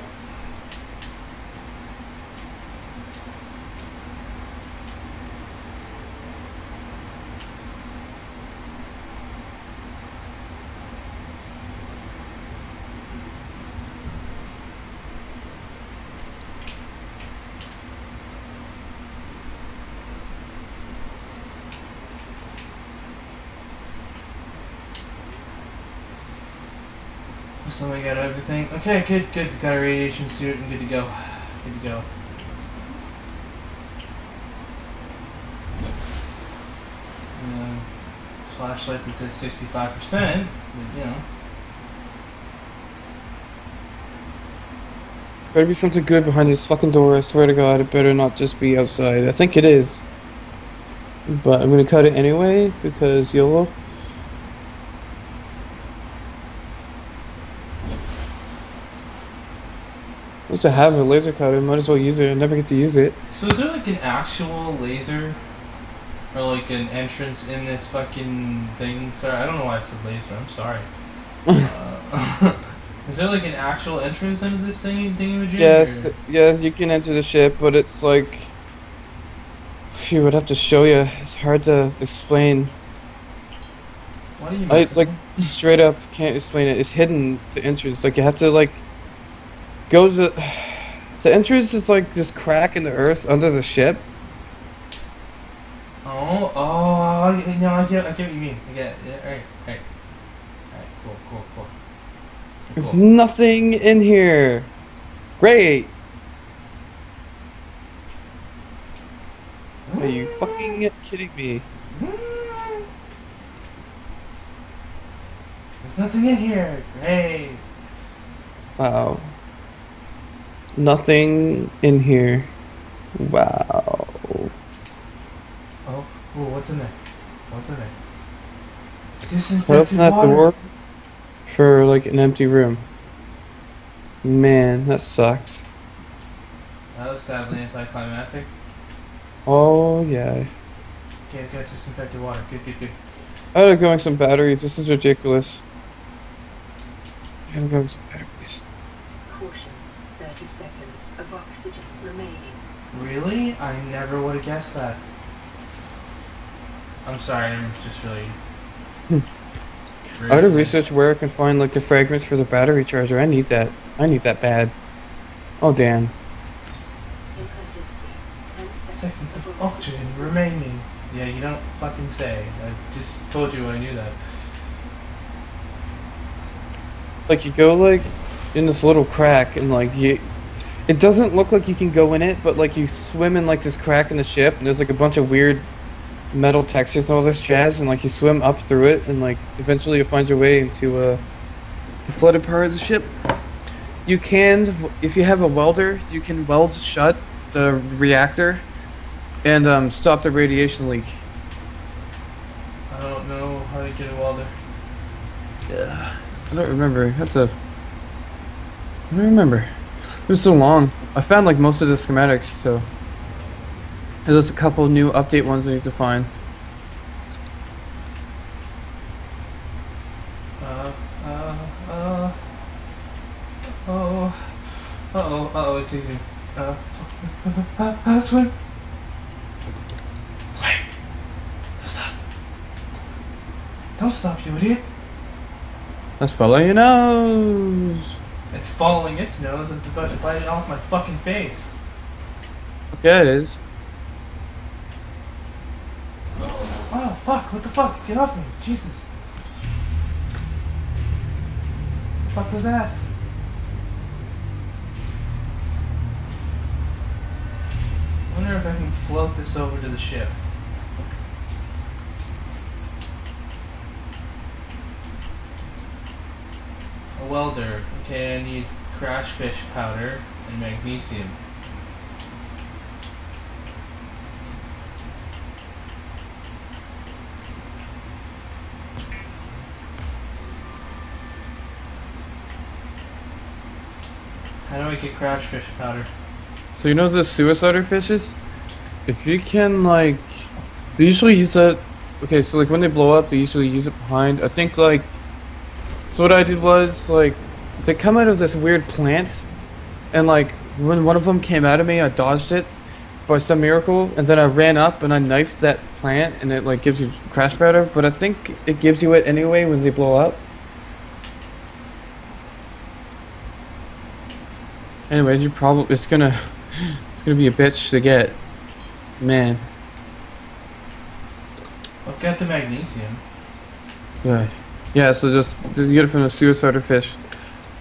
So we got everything. Okay, good, good. Got a radiation suit and good to go. Good to go. Uh, flashlight that says sixty-five percent, but you know. Better be something good behind this fucking door, I swear to God, it better not just be outside. I think it is. But I'm gonna cut it anyway, because YOLO. Once I have a laser cutter, might as well use it. I never get to use it. So is there like an actual laser? Or like an entrance in this fucking thing? Sorry, I don't know why I said laser, I'm sorry. uh, is there like an actual entrance into this thing, thingamajig? Yes, or? yes, you can enter the ship, but it's like... Phew, I'd have to show you. It's hard to explain. What do you I, missing? like, straight up can't explain it. It's hidden to entrance. Like, you have to, like, go to... The entrance is like this crack in the earth under the ship. Oh, oh, no, I get, I get what you mean. I get it. Yeah, alright, alright. Alright, cool, cool, cool. There's Cool. nothing in here. Great. Are you fucking kidding me? There's nothing in here. Great. Wow. Nothing in here. Wow. Oh, oh, what's in there? What's in there? I Disinfected opened that water. door for like an empty room. Man, that sucks. That was sadly anticlimactic. Oh yeah. Okay, I got disinfected water. Good, good, good. I gotta go on some batteries. This is ridiculous. I gotta go on some batteries. Caution. thirty seconds of oxygen remaining. Really? I never would have guessed that. I'm sorry, I'm just really... I gotta research where I can find like the fragments for the battery charger. I need that. I need that bad. Oh damn. Emergency. ten seconds, Seconds of of oxygen remaining. Yeah, you don't fucking say. I just told you I knew that. Like you go like in this little crack and like you it doesn't look like you can go in it, but like you swim in like this crack in the ship and there's like a bunch of weird metal textures and all this jazz and like you swim up through it and like eventually you find your way into uh the flooded part of the ship. You can, if you have a welder, you can weld shut the reactor and um, stop the radiation leak. I don't know how to get a welder. Yeah. I don't remember. I have to. I don't remember. It was so long. I found like most of the schematics, so there's just a couple new update ones I need to find. Uh, uh, uh. Oh. Uh oh, uh oh, it's easy. Uh, uh, uh, swim! Swim! Don't stop! Don't stop, you idiot! Let's follow your nose. It's following its nose and it's about to bite it off my fucking face. Yeah, it is. Oh, fuck, what the fuck? Get off me, Jesus. What the fuck was that? I wonder if I can float this over to the ship. A welder. Okay, I need crash fish powder and magnesium. How do I get crash fish powder? So you know the suicider fishes? If you can like, they usually use that. Okay, so like when they blow up, they usually use it behind. I think like. So what I did was like, they come out of this weird plant, and like when one of them came out of me, I dodged it by some miracle, and then I ran up and I knifed that plant, and it like gives you crash powder. But I think it gives you it anyway when they blow up. Anyways, you probably it's gonna it's gonna be a bitch to get, man. I've got the magnesium. Good. Yeah, so just just get it from the suicider fish.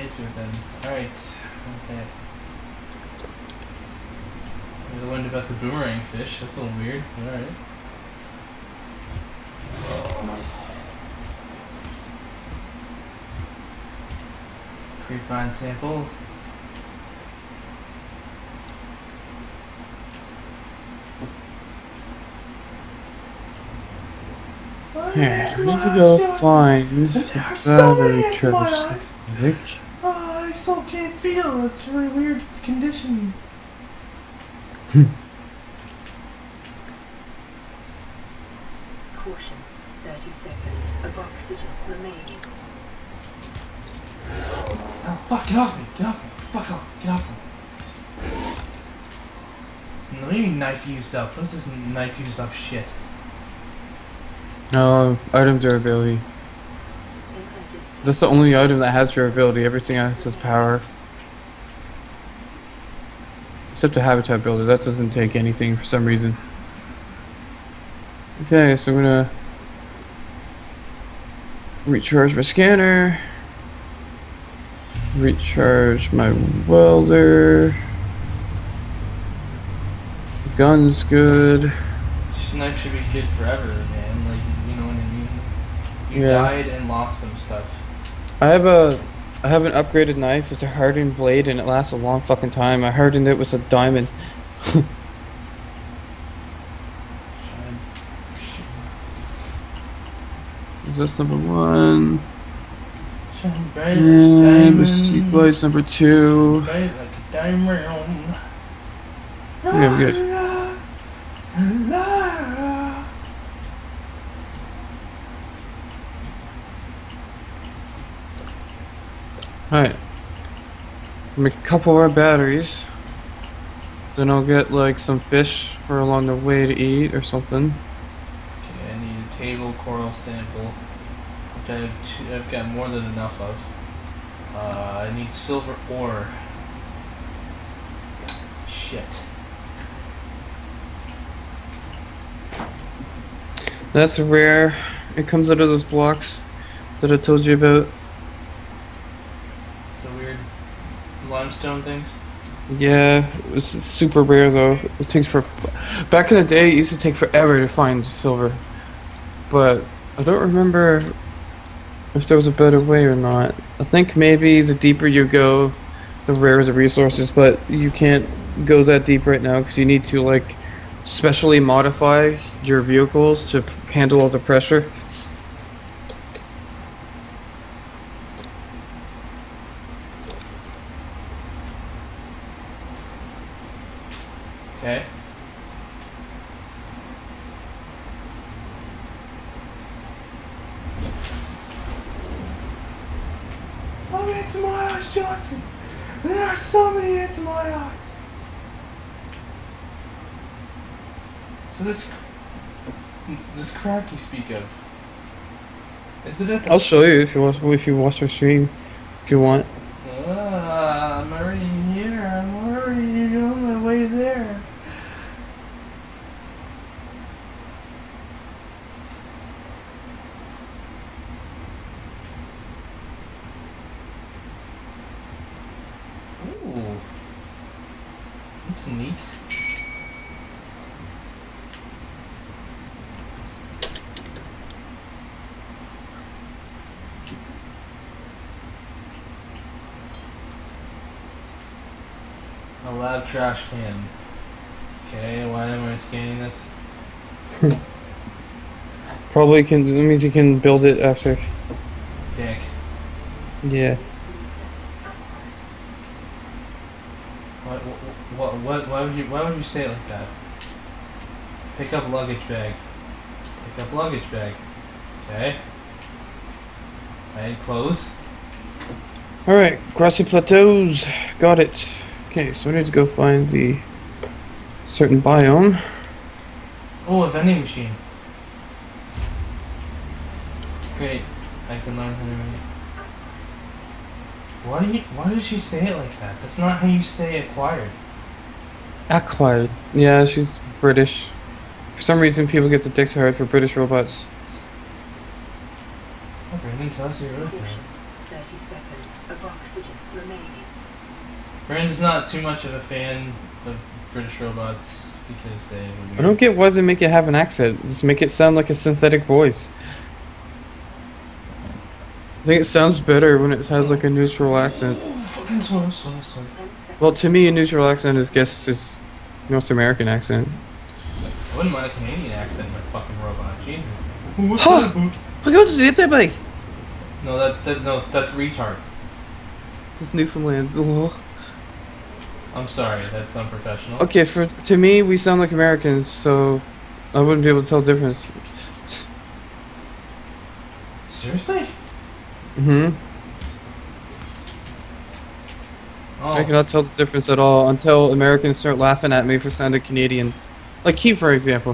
into it then. Alright. Okay. I learned about the boomerang fish. That's a little weird. Alright. Pre-fine sample. Here, I need to go find some battery traverse. Oh, I still can't feel. It's a really weird condition. Caution. thirty seconds of oxygen remaining. Oh, fuck, get off me. Get off me. Fuck off. Get off me. No, you mean knife used up. What's this knife used up shit? No, item durability. Emergency. That's the only item that has durability. Everything else has power. Except the habitat builder. That doesn't take anything for some reason. Okay, so I'm gonna recharge my scanner. Recharge my welder. Gun's good. This knife should be good forever, man. Like, you know what I mean? You Yeah. died and lost some stuff. I have a I have an upgraded knife. It's a hardened blade and it lasts a long fucking time. I hardened it with a diamond. Is this number one? Shine bright like a And diamond. the seat lights number two. Bright like a diamond. Yeah, I'm good. Alright. Make a couple more batteries. Then I'll get like some fish for along the way to eat or something. Okay, I need a table coral sample, which I have two, I've got more than enough of. Uh, I need silver ore. Shit. That's rare. It comes out of those blocks that I told you about. The weird limestone things. Yeah, it's super rare though. It takes for back in the day. It used to take forever to find silver, but I don't remember if there was a better way or not. I think maybe the deeper you go, the rarer the resources. But you can't go that deep right now because you need to like specially modify your vehicles to handle all the pressure. Okay. Oh, it's my eyes, Johnson. There are so many into my eyes. So this, this crack you speak of, is it at the? I'll show you if you watch if you watch our stream, if you want. Uh, I'm already here. I'm already on my way there. Ooh, that's neat. A lab trash can. Okay, why am I scanning this? Probably can. That means you can build it after. Dick. Yeah. What, what, what, why would you, why would you say it like that? Pick up luggage bag. Pick up luggage bag. Okay. Right, close. Alright, grassy plateaus. Got it. Okay, so I need to go find the certain biome. Oh, a vending machine. Great. I can learn how to read. Why do you, why did she say it like that? That's not how you say acquired. Acquired. Yeah, she's British. For some reason, people get the dicks hard for British robots. Oh, Brandon, tell us your road. Caution. thirty seconds of oxygen remaining. Brandon's not too much of a fan of British robots because they have a weird... I don't get why they make it have an accent. Just make it sound like a synthetic voice. I think it sounds better when it has like a neutral accent. Oh, fucking slow, slow, slow. Well, to me, a neutral accent is guess is North American accent. I wouldn't mind a Canadian accent in my fucking robot. Jesus. What's Huh. that about? I got to get that bike. No, that, that no, that's retard. This Newfoundland's a little. I'm sorry, that's unprofessional. Okay, for to me, we sound like Americans, so I wouldn't be able to tell the difference. Seriously? Mm-hmm. Oh. I cannot tell the difference at all until Americans start laughing at me for sounding Canadian. Like Keith, for example.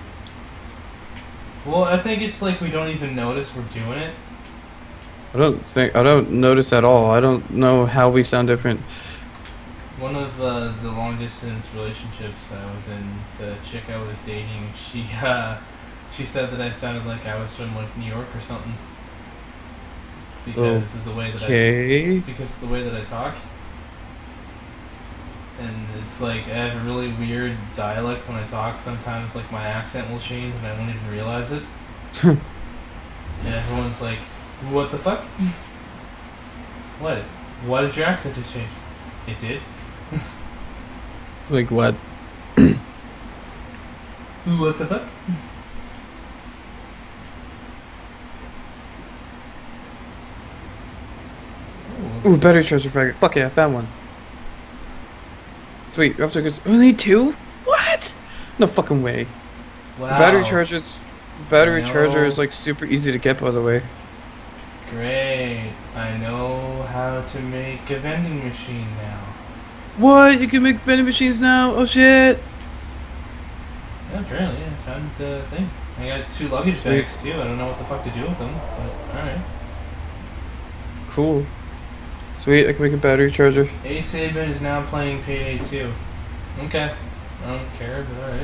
Well, I think it's like we don't even notice we're doing it. I don't think I don't notice at all. I don't know how we sound different. One of uh, the long distance relationships I was in, the chick I was dating, she uh, she said that I sounded like I was from like New York or something because of the way that Okay. I because of the way that I talk. And it's like I have a really weird dialect when I talk. Sometimes like my accent will change and I won't even realize it. And everyone's like, "What the fuck? What? Why did your accent just change?" It did. Like what? What the fuck? Ooh, battery charger fragment. Fuck yeah, that one. Sweet, up to good. Only two? What? No fucking way. Wow. The battery chargers. The battery I charger know. is like super easy to get, by the way. Great. I know how to make a vending machine now. What? You can make vending machines now? Oh shit! Yeah, apparently, I found the thing. I got two luggage Sweet. bags too. I don't know what the fuck to do with them, but alright. Cool. Sweet, I can make a battery charger. A Sabin is now playing Payday two. Okay. I don't care, but alright.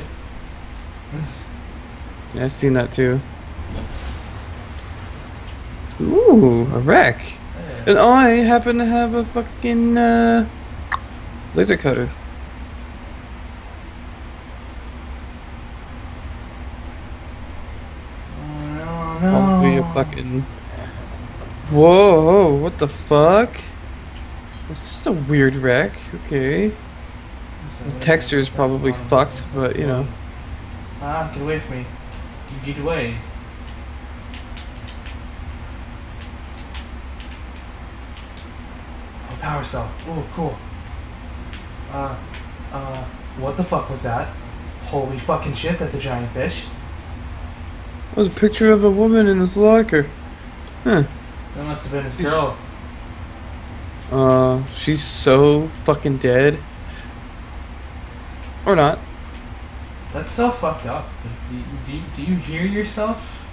Yeah, I've seen that too. Ooh, a wreck. And I happen to have a fucking uh, laser cutter. Oh no, Probably a no. fucking. Whoa, what the fuck? This is a weird wreck. Okay. The texture is probably fucked, but you know. Ah, get away from me. Get, get away. Oh, power cell. Oh, cool. Uh, uh, what the fuck was that? Holy fucking shit, that's a giant fish. That was a picture of a woman in this locker. Huh. That must have been his girl. Uh, she's so fucking dead. Or not. That's so fucked up. Do you, do you, do you hear yourself?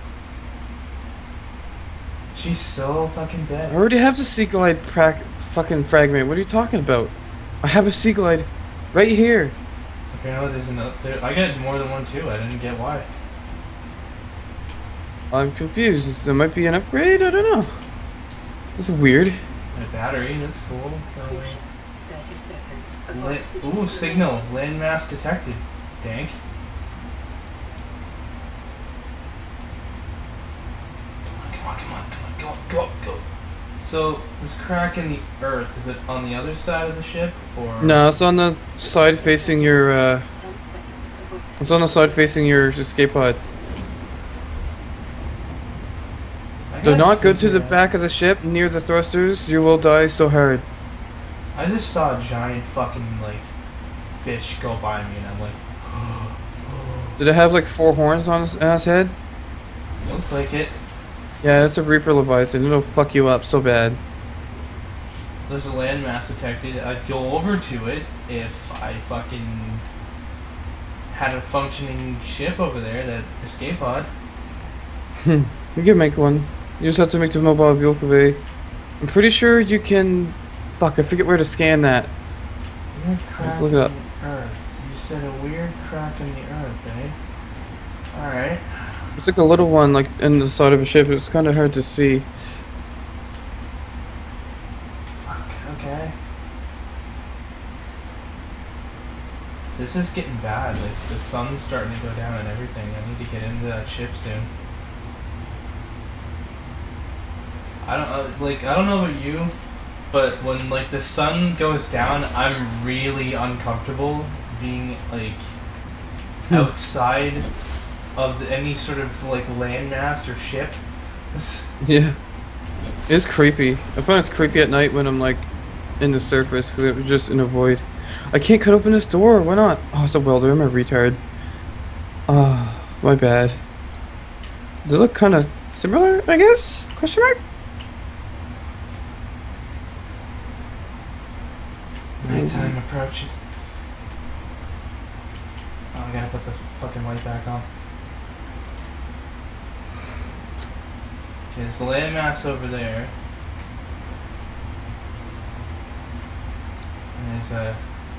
She's so fucking I dead. already have the Sea Glide prac fucking fragment. What are you talking about? I have a Sea Glide right here. Apparently there's another. There, I got more than one too. I didn't get why. I'm confused. There might be an upgrade? I don't know. That's weird. A battery, that's cool. Caution. Uh, thirty seconds. of la- oxygen ooh, signal. remaining. Landmass detected. Dank. Come on, come on, come on, come on, go, go, go. So, this crack in the earth, is it on the other side of the ship, or? No, it's on the side facing your, uh... ten seconds of oxygen. It's on the side facing your escape pod. I Do gotta not go to figure the out- back of the ship near the thrusters. You will die so hard. I just saw a giant fucking, like, fish go by me, and I'm like, Did it have like four horns on its, on its head? looked like it. Yeah, it's a Reaper Leviathan. It'll fuck you up so bad. There's a landmass detected. I'd go over to it if I fucking had a functioning ship over there, that escape pod. Hmm. You can make one. You just have to make the mobile vehicle bay. I'm pretty sure you can. Fuck, I forget where to scan that. Weird crack look in it up. the earth. You said a weird crack in the earth, eh? Alright. It's like a little one, like in the side of a ship. It's kind of hard to see. Fuck, okay. This is getting bad. Like the sun's starting to go down and everything. I need to get into that ship soon. I don't uh, like. I don't know about you, but when like the sun goes down, I'm really uncomfortable being like outside of the, any sort of like landmass or ship. Yeah. It's creepy. I find it's creepy at night when I'm like in the surface because it was just in a void. I can't cut open this door. Why not? Oh, it's a welder. I'm a retard. Ah, oh, my bad. They look kind of similar, I guess? Question mark? Nighttime approaches. Oh, I gotta put the fucking light back on. Okay, there's a landmass over there. And there's a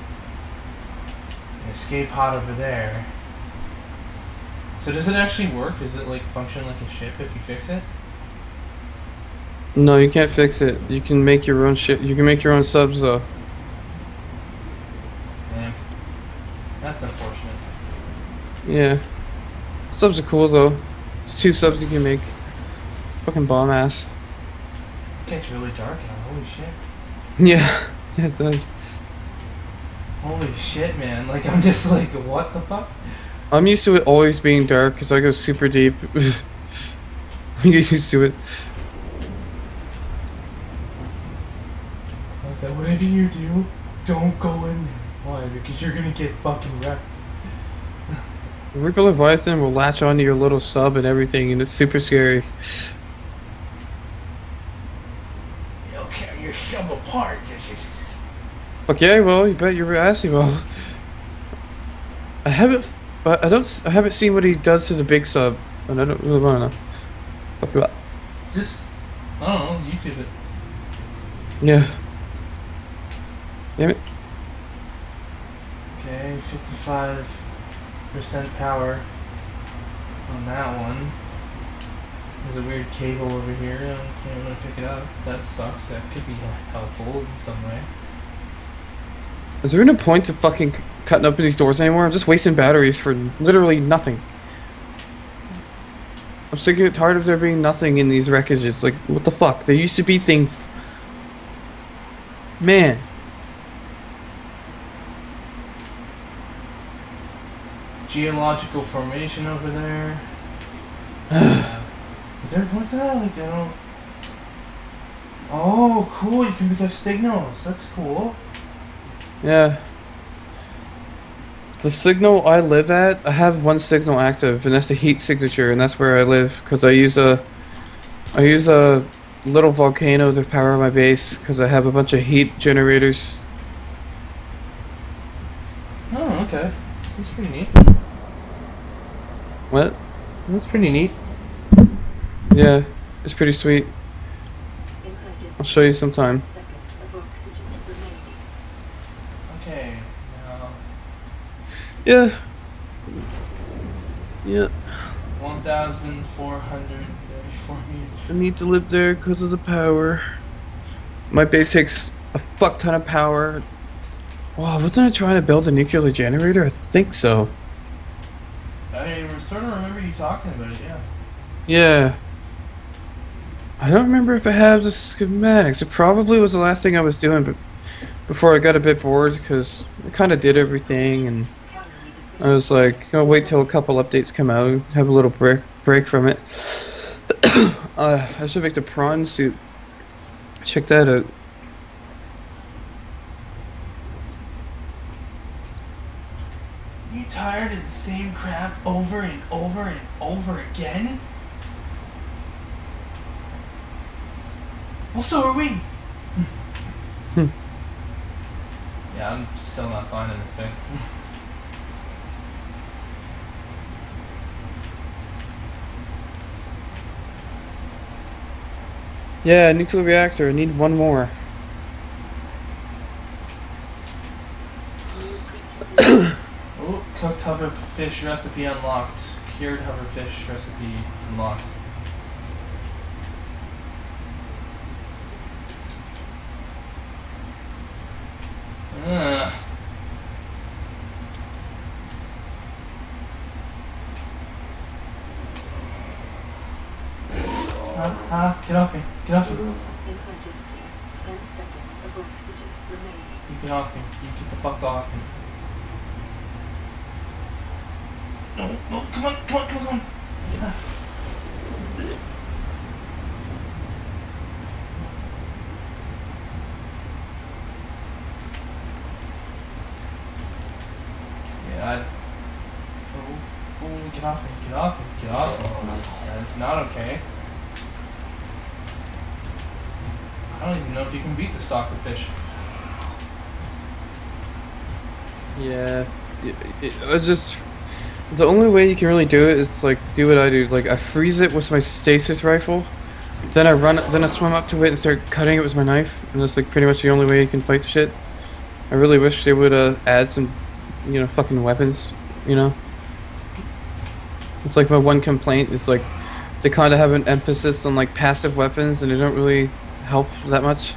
an escape pod over there. So does it actually work? Does it like function like a ship if you fix it? No, you can't fix it. You can make your own ship. You can make your own subs though. Damn. That's unfortunate. Yeah. Subs are cool though. It's two subs you can make. Fucking bomb ass. It gets really dark out. Holy shit. Yeah. Yeah, it does. Holy shit, man. Like, I'm just like, what the fuck? I'm used to it always being dark because I go super deep. I get used to it. Like that, whatever you do, don't go in there. Why? Because you're gonna get fucking wrecked. Rico Leviathan will latch onto your little sub and everything, and it's super scary. It'll tear your sub apart. Fuck yeah, well, you bet your ass he will. I haven't, but I don't, I haven't seen what he does to the big sub, and I don't really want to know. Fuck you up. Just, I don't know, YouTube it. Yeah. Damn it. Okay, fifty-five percent power on that one. There's a weird cable over here. I can't really pick it up. That sucks. That could be helpful in some way. Is there no point to fucking cutting open these doors anymore? I'm just wasting batteries for literally nothing. I'm sick of tired of there being nothing in these wreckages. Like, what the fuck? There used to be things. Man. Geological formation over there. uh, is there a point to that? Like, I don't. Oh, cool! You can pick up signals. That's cool. Yeah. The signal I live at, I have one signal active, and that's the heat signature, and that's where I live, because I use a, I use a little volcano to power my base, because I have a bunch of heat generators. Oh, okay. That's pretty neat. What? That's pretty neat. Yeah, it's pretty sweet. I'll show you sometime. Okay. Now. Yeah. Yeah. one thousand four hundred thirty-four meters. I need to live there because of the power. My base takes a fuck ton of power. Wow, wasn't I trying to build a nuclear generator? I think so. I sort of remember you talking about it, yeah. Yeah. I don't remember if I have the schematics. It probably was the last thing I was doing, but before I got a bit bored because I kind of did everything, and I was like, I'll wait till a couple updates come out, have a little break break from it. uh, I should make the prawn suit. Check that out. You tired of the same crap over and over and over again? Well, so are we. Hmm. Yeah, I'm still not finding this thing. Yeah, nuclear reactor. I need one more. Oh, cooked hoverfish recipe unlocked. Cured hoverfish recipe unlocked. Uh. Ah, ah, get off me. Get off me. Emergency. Ten seconds of oxygen remaining. You get off me. You get the fuck off me. No, no, come on, come on, come on, come on. Ah. Yeah, I... Oh, oh, get off me, get off me, get off me. That is not okay. I don't even know if you can beat the stalker fish. Yeah, it, it, I just the only way you can really do it is like do what I do. Like I freeze it with my stasis rifle, then I run, then I swim up to it and start cutting it with my knife, and that's like pretty much the only way you can fight the shit. I really wish they would uh, add some, you know, fucking weapons. You know, it's like my one complaint is like they kind of have an emphasis on like passive weapons, and they don't really help that much.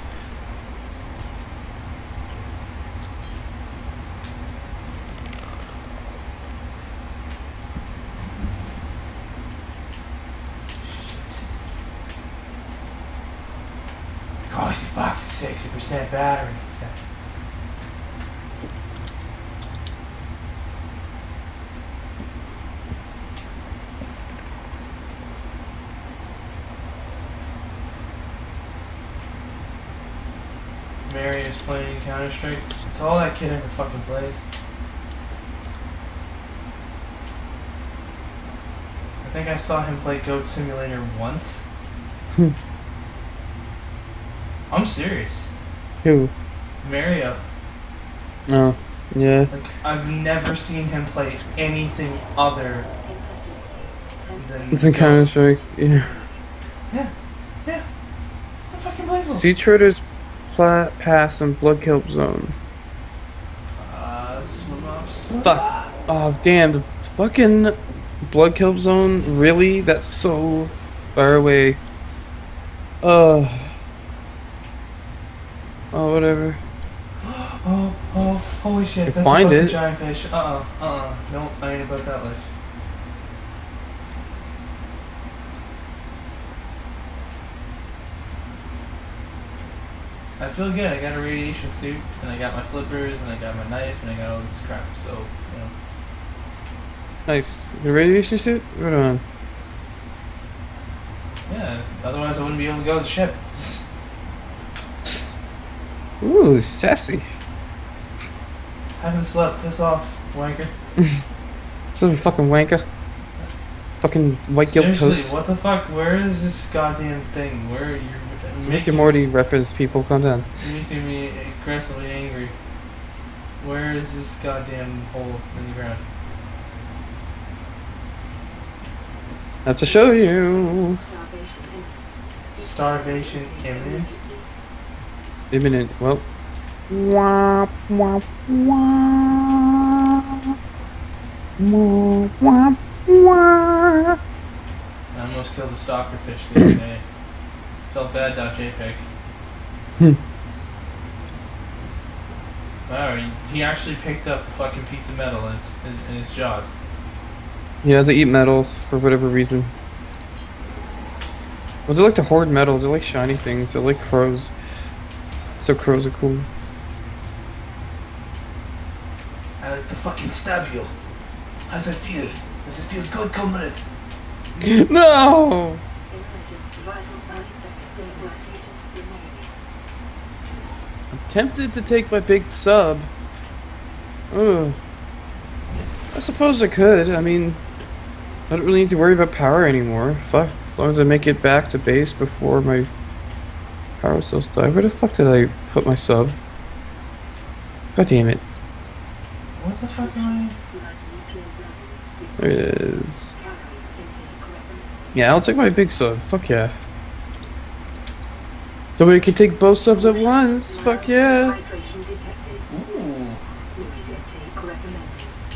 Oh, it's fucking sixty percent battery. Mary is playing Counter-Strike. It's all that kid ever fucking plays. I think I saw him play Goat Simulator once. I'm serious. Who? Mario. Oh, yeah. Like, I've never seen him play anything other than It's in Counter-Strike, yeah. Yeah, yeah. I'm fucking believable. Sea Traders Pla Pass and Blood Kelp Zone. Uh, swim up, swim Fuck. up. Oh, damn, the fucking Blood Kelp Zone? Really? That's so far away. Oh. Oh, whatever. Oh, oh, holy shit. I That's find a fucking it. giant fish. Uh-uh, uh-uh. Nope, I ain't about that life. I feel good. I got a radiation suit, and I got my flippers, and I got my knife, and I got all this crap, so, you know. Nice. The radiation suit? Right on. Yeah, otherwise I wouldn't be able to go to the ship. Ooh, sassy. Haven't slept. Piss off, wanker. Some fucking wanker. Fucking white guilt Seriously, toast. what the fuck? Where is this goddamn thing? Where are you Rick making, and Morty reference people, calm down. you're making me aggressively angry? Where is this goddamn hole in the ground? I have to show you. Starvation Starvation imminent. imminent? Imminent. Well. Wah, wah, wah. Wah, wah, wah. I almost killed a stalker fish the other day. Felt bad, .jpg. Hmm. Wow, he, he actually picked up a fucking piece of metal in its, in, in its jaws. Yeah, they eat metal for whatever reason. Well, they like to hoard metals. They like shiny things. They like crows. So crows are cool. I like to fucking stab you. How's it feel? Does it feel good, comrade? No! Emergency vitals ninety seconds of oxygen remaining. I'm tempted to take my big sub. Oh. I suppose I could. I mean, I don't really need to worry about power anymore. Fuck. As long as I make it back to base before my power cells die. Where the fuck did I put my sub? God damn it. What the fuck am I? Blood nutrient levels There it decreasing. is. Calorie intake recommended. Yeah, I'll take my big sub. Fuck yeah. Then we can take both subs at once. Fuck yeah. Hydration detected. Ooh. Fluid intake recommended.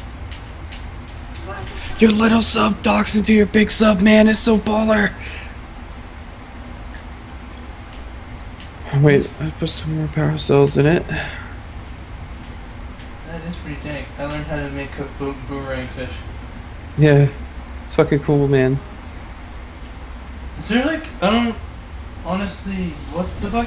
Vitals Your little sub docks into your big sub, man. It's so baller. Wait, I put some more power cells in it. That is pretty dank. I learned how to make cook bo boomerang fish. Yeah, it's fucking cool, man. Is there like, I don't, honestly, what the fuck?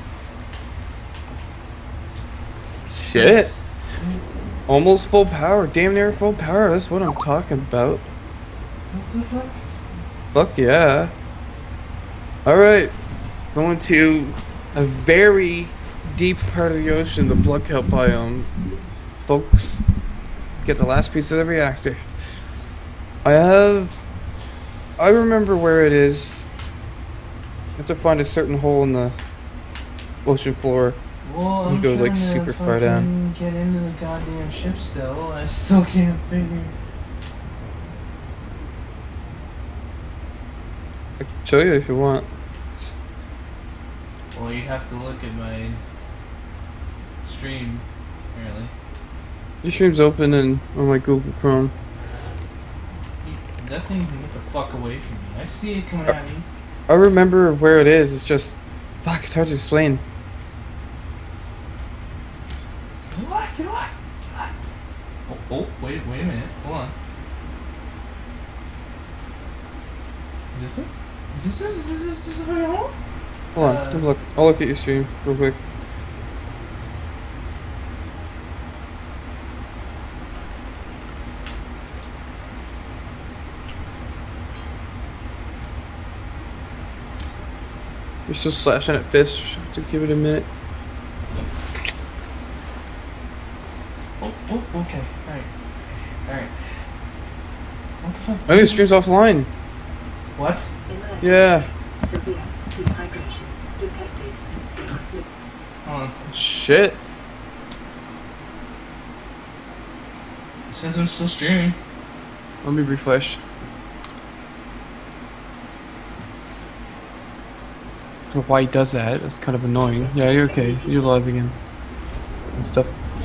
Shit. Almost full power. Damn near full power. That's what I'm talking about. What the fuck? Fuck yeah. Alright. Going to a very deep part of the ocean, the blood kelp biome. Folks, get the last piece of the reactor. I have... I remember where it is. I have to find a certain hole in the ocean floor. Well, I'm You go, trying like, to super far down. fucking get into the goddamn ship still. I still can't figure. I can show you if you want. Well, you have to look at my stream, apparently. Your stream's open and on my Google Chrome. You- That thing can get the fuck away from me. I see it coming at me. I remember where it is. It's just, fuck. It's hard to explain. Get away! Get away! Get away! Oh, oh, wait, wait a minute. Hold on. Is this it? Is this this? Is this is this a home? Hold on. Uh, look. I'll look at your stream real quick. You're still slashing at fish. To give it a minute. Oh, oh, okay. Alright. Alright. What the fuck? Oh, your stream's offline. What? Emergency. Yeah. Severe dehydration detected. Safe. Hold on. Shit. It says I'm still streaming. Let me refresh. I don't know why he does that. That's kind of annoying. Yeah, you're okay. You're live again. And stuff.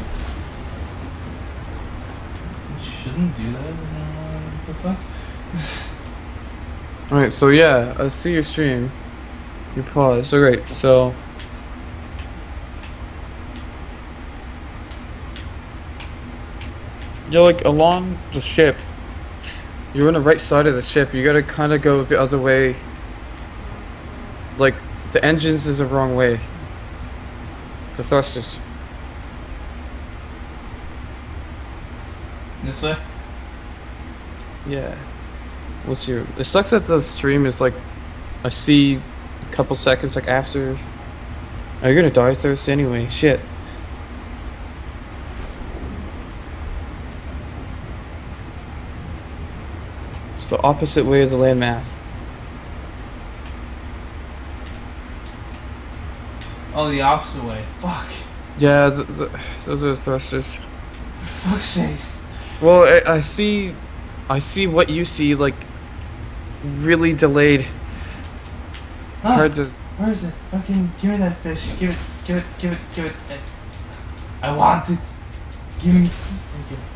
You shouldn't do that. Uh, what the fuck? Alright, so yeah, I see your stream. You paused. Alright, so. You're like along the ship. You're on the right side of the ship. You gotta kind of go the other way. Like, the engines is the wrong way. The thrusters. This way? Yeah. What's your... It sucks that the stream is like... I see a couple seconds like after... Oh, you're gonna die of thirst anyway. Shit. It's the opposite way as the landmass. Oh, the opposite way. Fuck. Yeah, th th those are the thrusters. For fuck's sakes. Well, I, I see... I see what you see, like... really delayed. It's Huh? hard to... Where is it? Fucking give me that fish. Give it, give it, give it, give it. I want it. Give me. Thank you.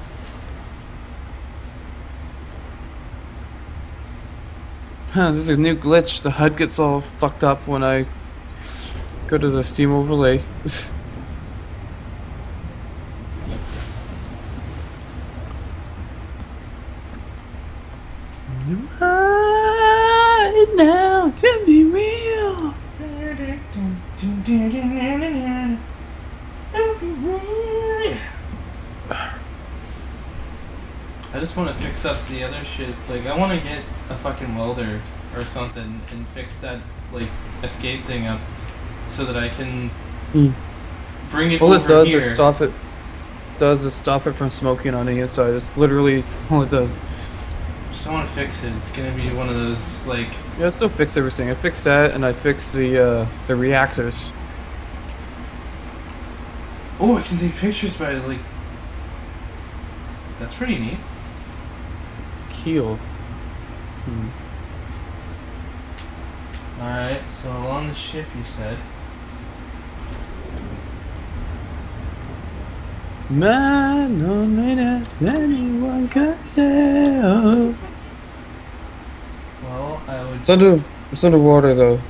Huh, this is a new glitch. The H U D gets all fucked up when I go to the Steam overlay. Right now, to be real. I just want to fix up the other shit. Like, I want to get a fucking welder or something and fix that, like, escape thing up so that I can Mm. bring it All over it does here. is stop it. Does is stop it from smoking on the inside. It's literally all it does. Just don't want to fix it. It's gonna be one of those, like... Yeah, I still fix everything. I fixed that, and I fixed the uh, the reactors. Oh, I can take pictures by, like... That's pretty neat. Keel. Hmm. Alright, so along the ship, you said. Man, no minutes, anyone can say. Oh. Well, I would... It's under, it's underwater though,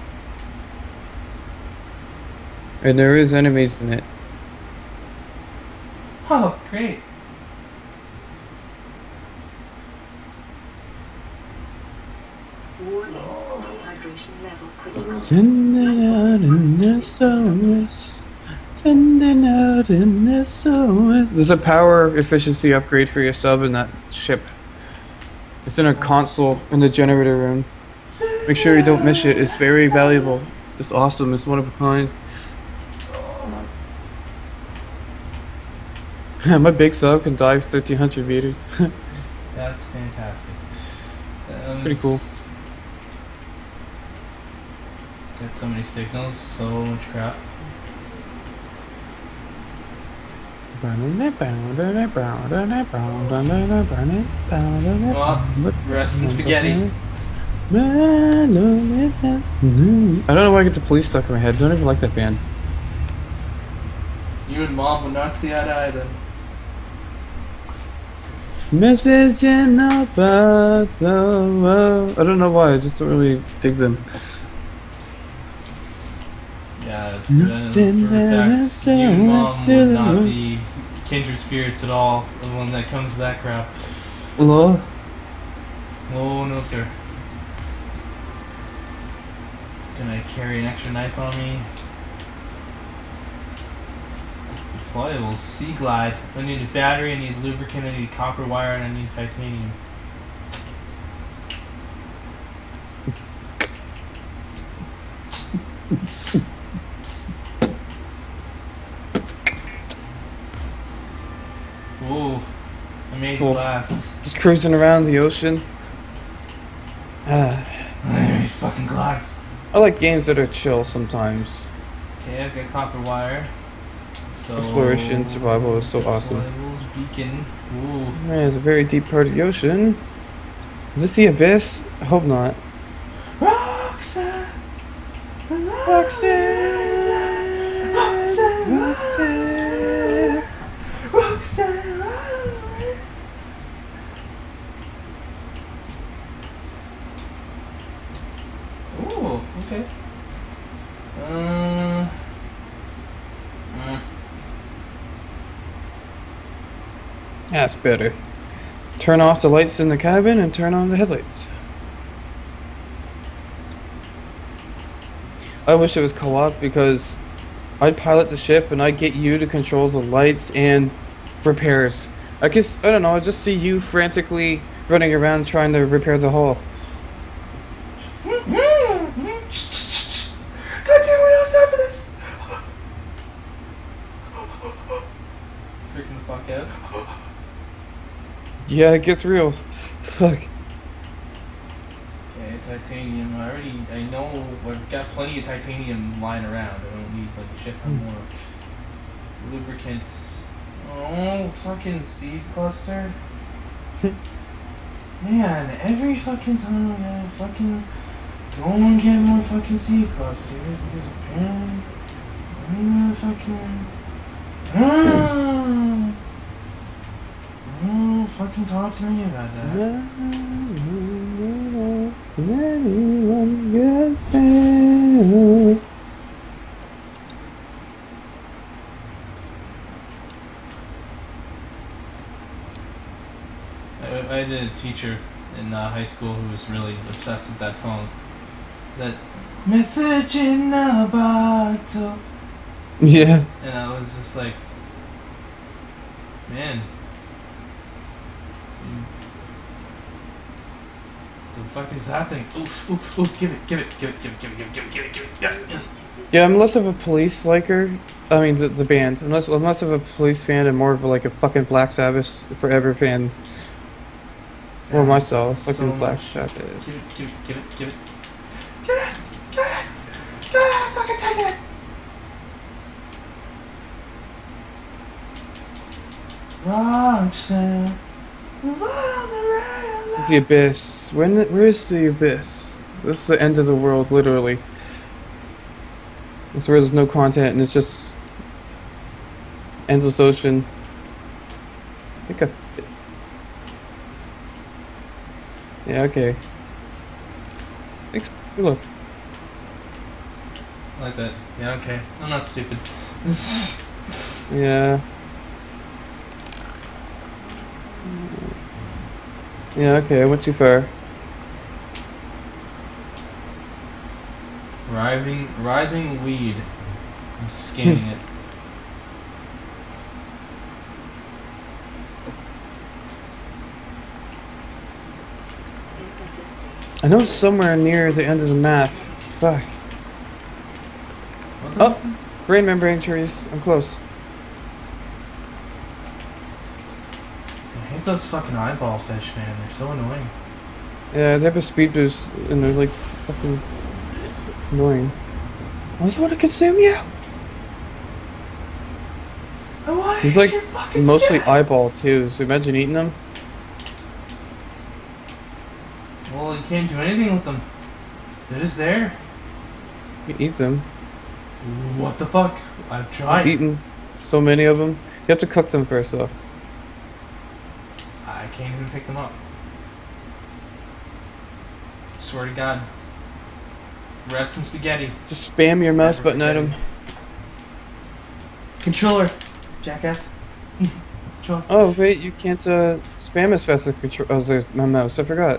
and there is enemies in it. Oh, great. Warning. hydration level critical. Sending out an S O S. Sending out an S O S. There's a power efficiency upgrade for your sub in that ship. It's in a console in the generator room. Make sure you don't miss it. It's very valuable. It's awesome. It's one of a kind. My big sub can dive thirteen hundred meters. That's fantastic. That was- Pretty cool. Got so many signals, so much crap. Well, rest in spaghetti. I don't know why I get the police stuck in my head. I don't even like that band. You and Mom would not see eye to eye then. Message in a bottle. I don't know why. I just don't really dig them. Yeah, Nothing for a fact, else you and Mom to would the not moon. be kindred spirits at all when that comes to that crap. Hello? Oh no, sir. Gonna carry an extra knife on me. Deployable Sea Glide. I need a battery, I need lubricant, I need copper wire, and I need titanium. Ooh, I made Cool. glass. Just cruising around the ocean. Ah, I made fucking glass. I like games that are chill sometimes. Okay, I've got copper wire. So Exploration, survival is so awesome. deployables, beacon. Ooh. Man, it's a very deep part of the ocean. Is this the abyss? I hope not. Roxanne! Roxanne! Roxanne! Roxanne! Roxanne! Ooh, okay. Uh, uh, That's better. Turn off the lights in the cabin and turn on the headlights. I wish it was co-op because I'd pilot the ship and I'd get you to control the lights and repairs. I guess, I don't know, I'd just see you frantically running around trying to repair the hull. God damn it, I don't have time for this! Freaking fuck out. Yeah, it gets real. Fuck. Okay, titanium. I already, I know, I've got plenty of titanium lying around. I don't need like a shit ton Hmm. more. Lubricants. Oh, fucking seed cluster. Man, every fucking time I gotta fucking go and get more fucking seed clusters because apparently I'm gonna fucking. Ah! Oh, fucking talk to me about that. Anyone gets down. I, I had a teacher in uh, high school who was really obsessed with that song. That message in a bottle. Yeah. And I was just like, man. mm, The fuck is that thing? Oof, oof, oof, give it, give it, give it, give it, give it, give it, give it, give it, give it, yeah, yeah. Yeah, I'm less of a police liker. I mean, the, the band. I'm less, I'm less of a police fan and more of a, like a fucking Black Sabbath forever fan. Or myself, So fucking Black much. Sabbath. Give it, give it, give it, give it. Give it, give it, give it, fucking take it. Roxanne, what on the rail? This is the abyss. When? Where is the abyss? This is the end of the world, literally. This is where there's no content and it's just endless ocean. I think I. Yeah. Okay. Thanks. Good luck. I like that. Yeah, okay. I'm not stupid. Yeah. Yeah. Okay. I went too far. Writhing, writhing weed. I'm scanning it. I know it's somewhere near the end of the map. Fuck. What's Oh! up? Brain membrane trees. I'm close. I hate those fucking eyeball fish, man. They're so annoying. Yeah, they have a speed boost and they're like fucking annoying. Why does it want to consume you? I want to He's eat like your fucking mostly skin. eyeball too, so imagine eating them. Well, you can't do anything with them. They're just there. You eat them. What the fuck? I've tried. I've eaten so many of them. You have to cook them first though. I can't even pick them up. Swear to God. Rest in spaghetti. Just spam your mouse Never button at forget them. it. Controller. Jackass. Controller. Oh wait, you can't uh, spam as fast as, contro as a- my mouse. I forgot.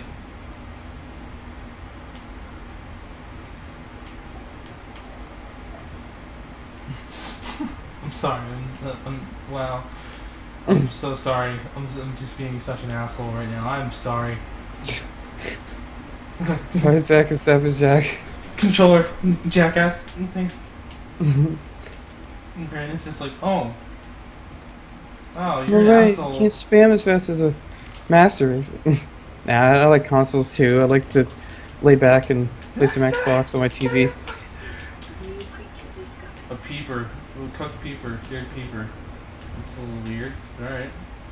I'm sorry. I'm, uh, I'm, wow. I'm so sorry. I'm, I'm just being such an asshole right now. I'm sorry. Twice Jack and Savage Jack. Controller. Jackass. Thanks. And Brandon's just like, oh. Oh, you're You're an right. asshole. You can't spam as fast as a master is. Nah, I like consoles too. I like to lay back and play some Xbox on my T V. New creature discovered. A peeper. A cooked peeper. Cured peeper. That's a little weird. Alright.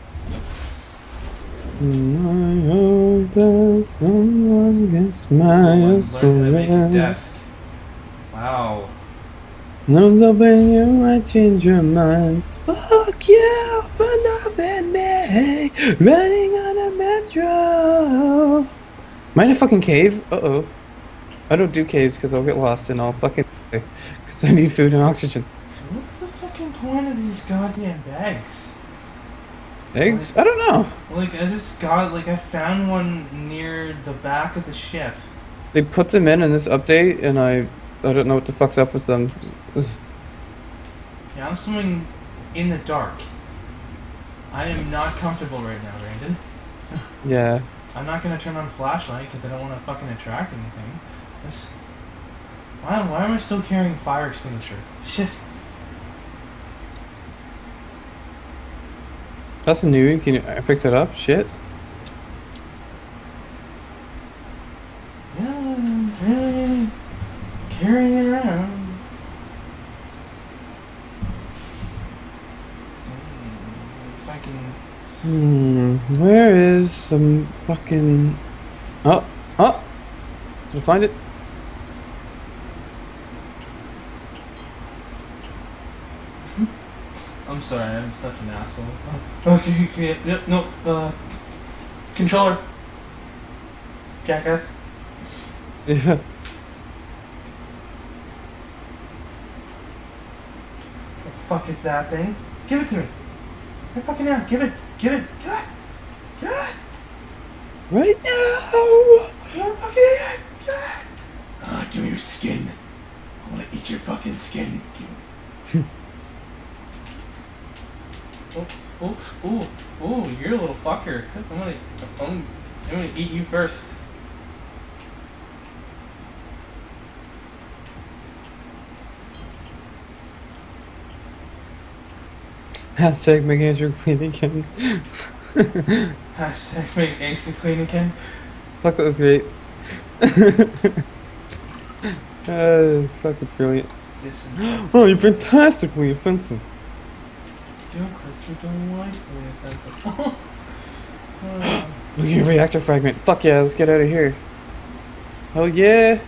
I hope that someone gets my Learn how to make a S O S. desk. Wow. None's open, you might change your mind. Fuck you for loving me. Running on a metro. Am I in a fucking cave? Uh oh. I don't do caves because I'll get lost and I'll fucking. Because I need food and oxygen. What's the fucking point of these goddamn bags? Eggs? I don't know. Like, I just got, like, I found one near the back of the ship. They put them in in this update and I. I don't know what the fuck's up with them. Yeah, I'm swimming in the dark. I am not comfortable right now, Brandon. Yeah. I'm not gonna turn on flashlight because I don't want to fucking attract anything. This. Why, why am I still carrying a fire extinguisher? Shit. That's new. Can you, I picked it up. Shit. Yeah, really carrying it around. Mm, Fucking. Hmm. Where is some fucking? Oh. Oh. Did I find it? I'm sorry, I'm such an asshole. Okay, okay, yep, no, uh, controller. Jackass. Yeah. The fuck is that thing? Give it to me. Right fucking now, give it, give it, give it, give it. Right now. Don't fucking eat it, give it. Ah, give me your skin. I wanna eat your fucking skin. Oh, oh, oh, oh, you're a little fucker. I'm gonna, I'm, I'm gonna eat you first. Hashtag make Andrew clean again. Hashtag make Ace clean again. Fuck, that was great. uh, fucking brilliant. Disinfect. Oh, you're fantastically offensive. Yo, Chris, you don't like me offensive. uh, Look at your reactor fragment. Fuck yeah, let's get out of here. Hell yeah.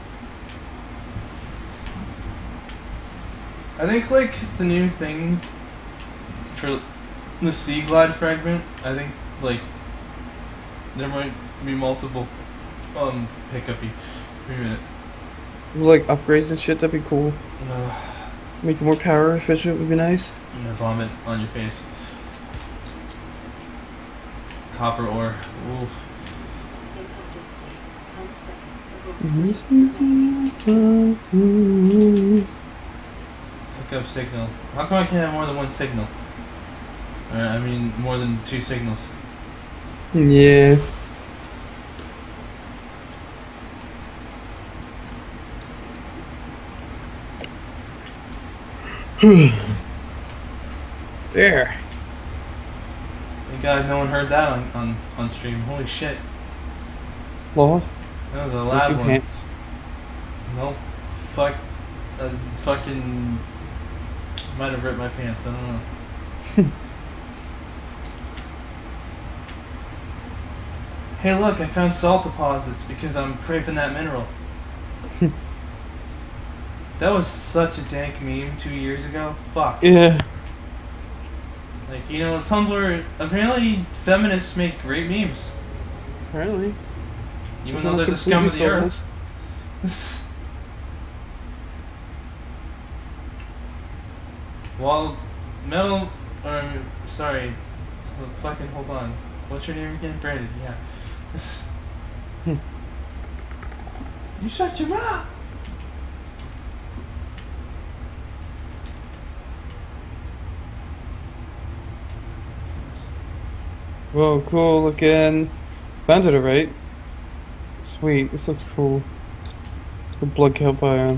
I think like the new thing for the Sea Glide fragment, I think like there might be multiple um hiccupy. Wait a minute. Like upgrades and shit, that'd be cool. Uh, Make it more power efficient would be nice. I'm gonna vomit on your face. Copper ore. Oof. Emergency. Tunnel seconds of oxygen remaining. Hook up signal. How come I can't have more than one signal? Uh, I mean, more than two signals. Yeah. There. Thank God no one heard that on, on, on stream. Holy shit. Law. That was a What's loud your one. pants? Nope. Fuck. Uh, fucking. Might have ripped my pants. I don't know. Hey, look! I found salt deposits because I'm craving that mineral. That was such a dank meme two years ago. Fuck. Yeah. Like, you know, Tumblr. Apparently, feminists make great memes. Apparently. Even It's though not they're the scum of the completely earth. soulless. Well, metal, or sorry, so fucking hold on. What's your name again? Brandon. Yeah. Hmm. You shut your mouth. Whoa, cool looking. Found it alright. Sweet, this looks cool. The blood kelp biome.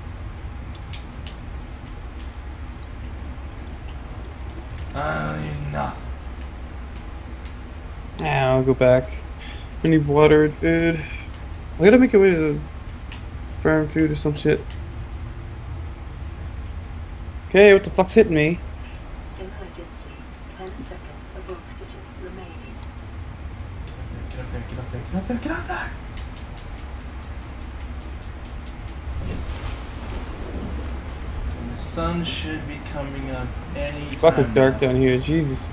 I don't need nothing. Ah, I'll go back. I need water and food. I gotta make a way to farm food or some shit. Okay, what the fuck's hitting me? Emergency. Ten seconds of oxygen remaining. Get up there, get up there, get up there, get up there! And the sun should be coming up any time. Fuck, it's dark now. down here, Jesus.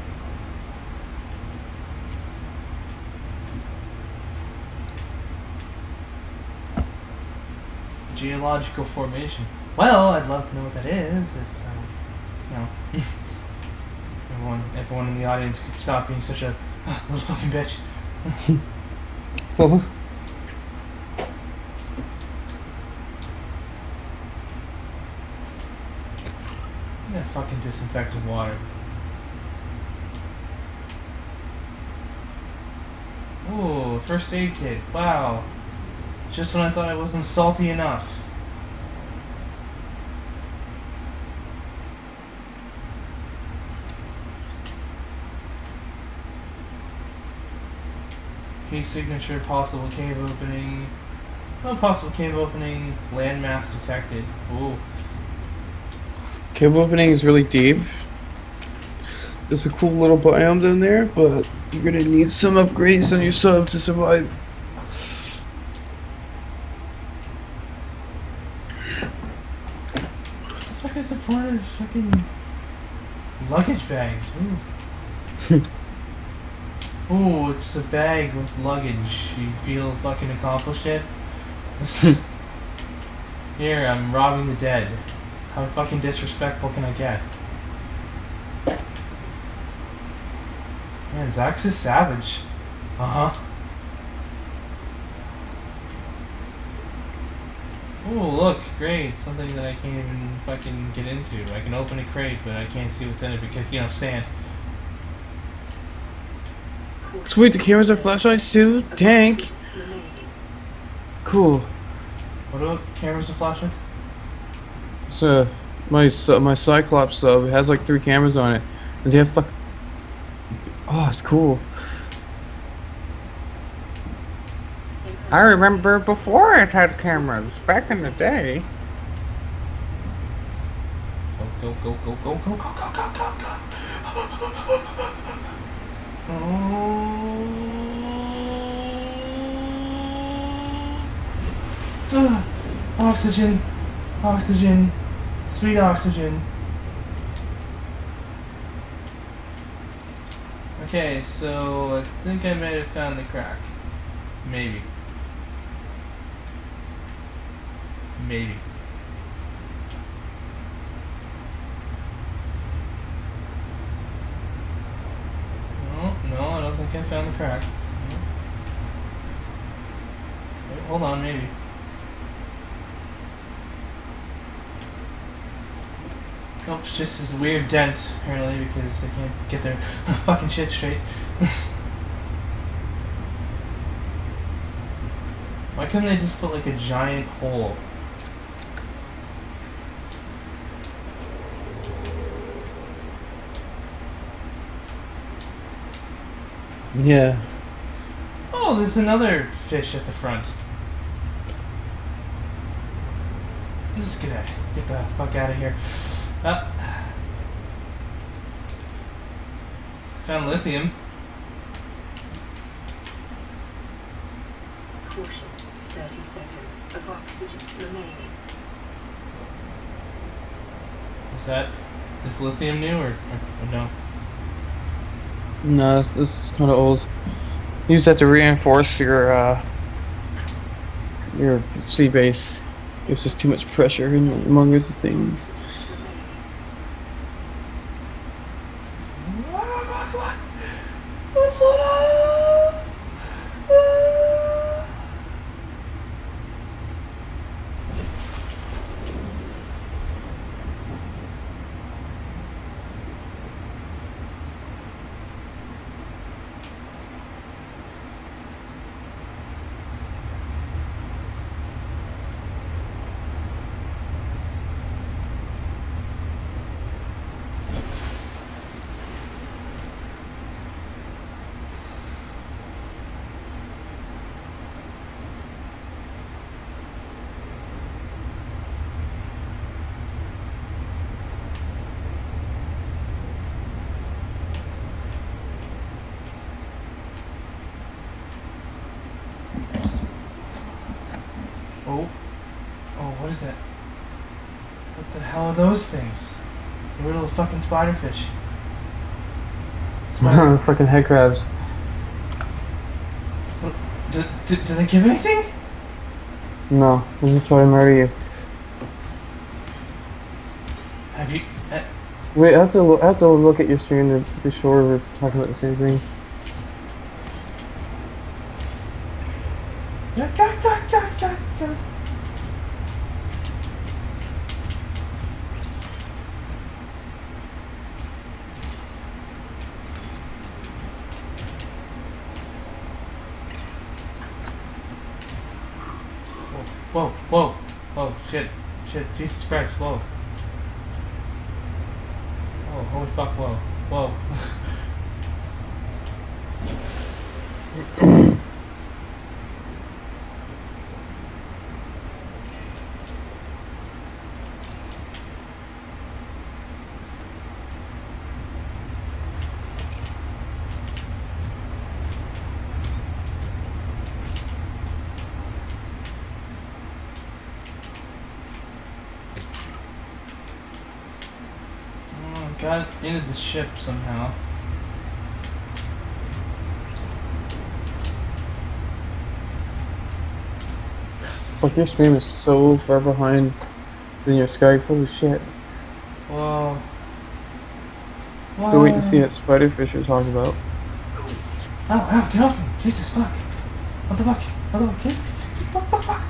Geological formation. Well, I'd love to know what that is. If, um, you know, everyone, everyone in the audience could stop being such a ah, little fucking bitch. So, Yeah, fucking disinfected water. Ooh, first aid kit. Wow. Just when I thought I wasn't salty enough. Key signature, possible cave opening. No possible cave opening, landmass detected. Ooh. cave opening is really deep. There's a cool little biome down there, but you're gonna need some upgrades on your sub to survive. What the fuck is the point of fucking luggage bags? Ooh. Ooh, it's a bag with luggage. You feel fucking accomplished yet? Here, I'm robbing the dead. How fucking disrespectful can I get? Man, Zax is savage. Uh-huh. Ooh, look, great. Something that I can't even fucking get into. I can open a crate, but I can't see what's in it because, you know, sand. Sweet, the cameras are flashlights too? Tank! Cool. What about cameras and flashlights? So, my su- my Cyclops sub has like three cameras on it. And they have fuck. Oh, it's cool. I remember before it had cameras, back in the day. Go, go, go, go, go, go, go, go, go, go, go. Oh. Ugh. Oxygen. Oxygen. Sweet oxygen. Okay, so I think I might have found the crack. Maybe. Maybe. No, no, I don't think I found the crack. hold on, maybe. Nope, it's just this weird dent, apparently, because they can't get their fucking shit straight. Why couldn't they just put like a giant hole? Yeah. Oh, there's another fish at the front. I'm just gonna get the fuck out of here. Uh, found lithium. Caution. thirty seconds of oxygen remaining. Is that is lithium new or, or, or no? No, this, this is kind of old. Use that to reinforce your uh, your sea base. It's just too much pressure in, among other things. Oh. Oh, what is that? What the hell are those things? The little fucking spiderfish. Spider Fucking head crabs. What, do, do, do they give anything? No, this is trying to murder you. Have you... Uh, Wait, I have to look, I have to look at your stream to be sure we're talking about the same thing. yeah, yeah, yeah, yeah, yeah, yeah. Whoa, whoa, whoa, shit, shit, Jesus Christ, whoa. Oh, holy fuck, whoa, whoa. Got into the ship somehow. Fuck, your stream is so far behind than your Skype. Holy shit. Whoa. Whoa. So wait to see that spiderfish you're talking about. Ow, ow, get off me. Jesus, fuck. What the fuck? What the fuck? Fuck, fuck, fuck.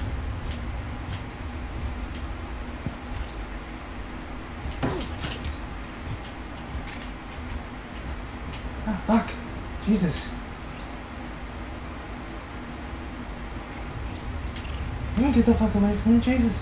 Ah, fuck. Jesus. You can get the fuck away from me, Jesus.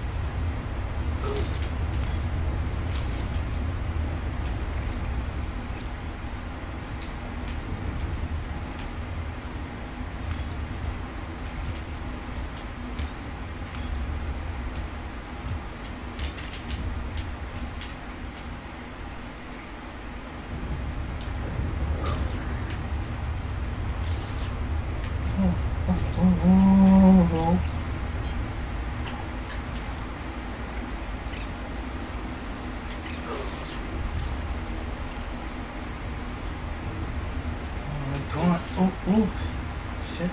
Oh, oh, shit.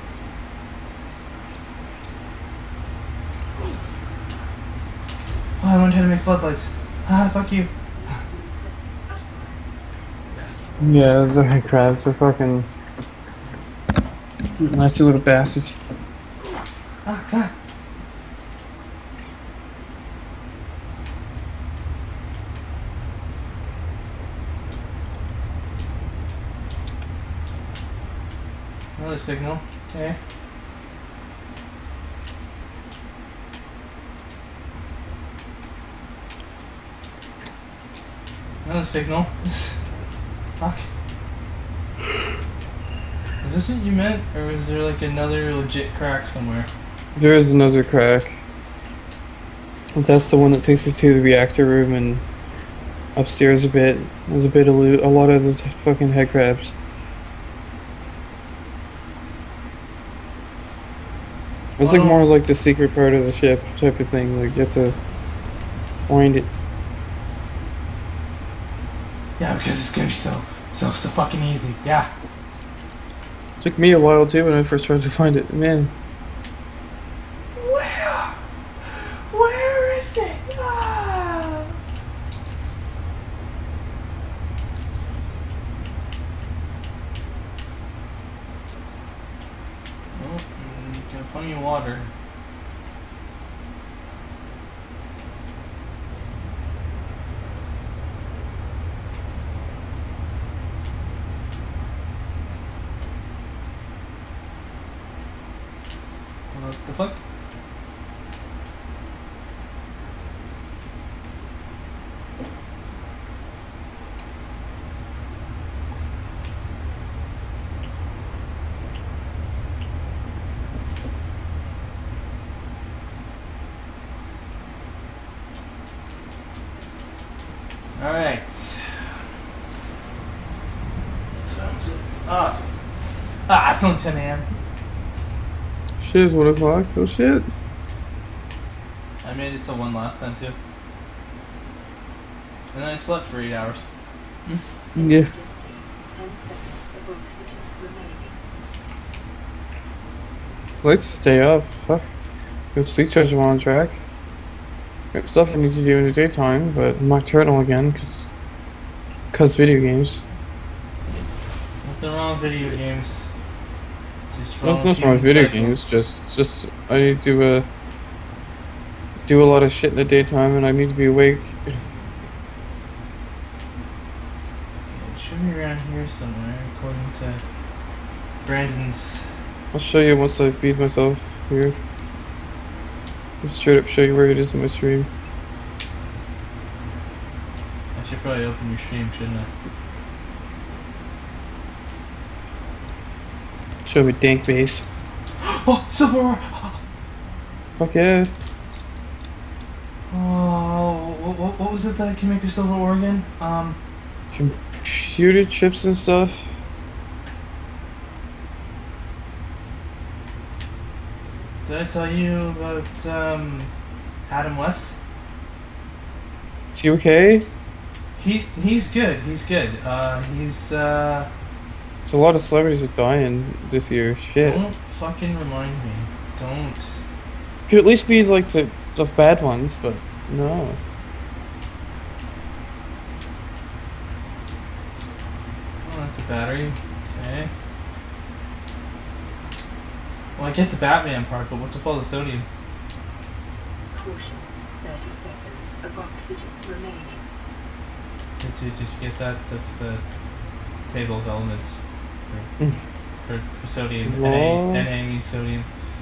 Oh, I learned how to make floodlights. Ah, fuck you. Yeah, those are head crabs. They're fucking nasty little bastards. Oh, God. Another signal. Okay. Another signal. Fuck. Is this what you meant, or is there like another legit crack somewhere? There is another crack. That's the one that takes us to the reactor room and upstairs a bit. There's a bit of loot. A lot of those fucking head crabs. It's like Oh. more like the secret part of the ship type of thing. Like you have to find it. Yeah, because it's gonna be so, so, so fucking easy. Yeah. It took me a while too when I first tried to find it. Man, Where? Where is it? Ah. Oh, mm, got plenty of water. What the fuck? Alright. Time's it off. Ah, it's only ten A M shit is one o'clock. Oh shit. I made it till one last time too. And then I slept for eight hours. Yeah. Emergency. ten seconds of oxygen remaining. Let's stay up. Fuck. Good sleep charge while on track. Got stuff I need to do in the daytime, but I'm nocturnal again, cause, cause video games. Nothing wrong with video games. Just wrong Nothing with wrong with human video cycles. games. Just, just I need to uh, do a lot of shit in the daytime, and I need to be awake. It should be around here somewhere, according to Brandon's. I'll show you once I feed myself here. I'll straight up show you where it is in my stream. I should probably open your stream, shouldn't I? Show me dank base. Oh, silver ore! Fuck yeah. Oh, what, what was it that I can make a silver ore again? Um, Computer chips and stuff. did I tell you about um, Adam West? Is he okay? He he's good. He's good. Uh, he's uh. There's a lot of celebrities are dying this year. Shit. Don't fucking remind me. Don't. Could at least be like the, the bad ones, but no. Oh, that's a battery. Okay. Well, I get the Batman part, but what's with all the sodium? Caution. thirty seconds of oxygen remaining. Did you, did you get that? That's the table of elements for, Mm. for, for sodium. What? Na, Na means sodium.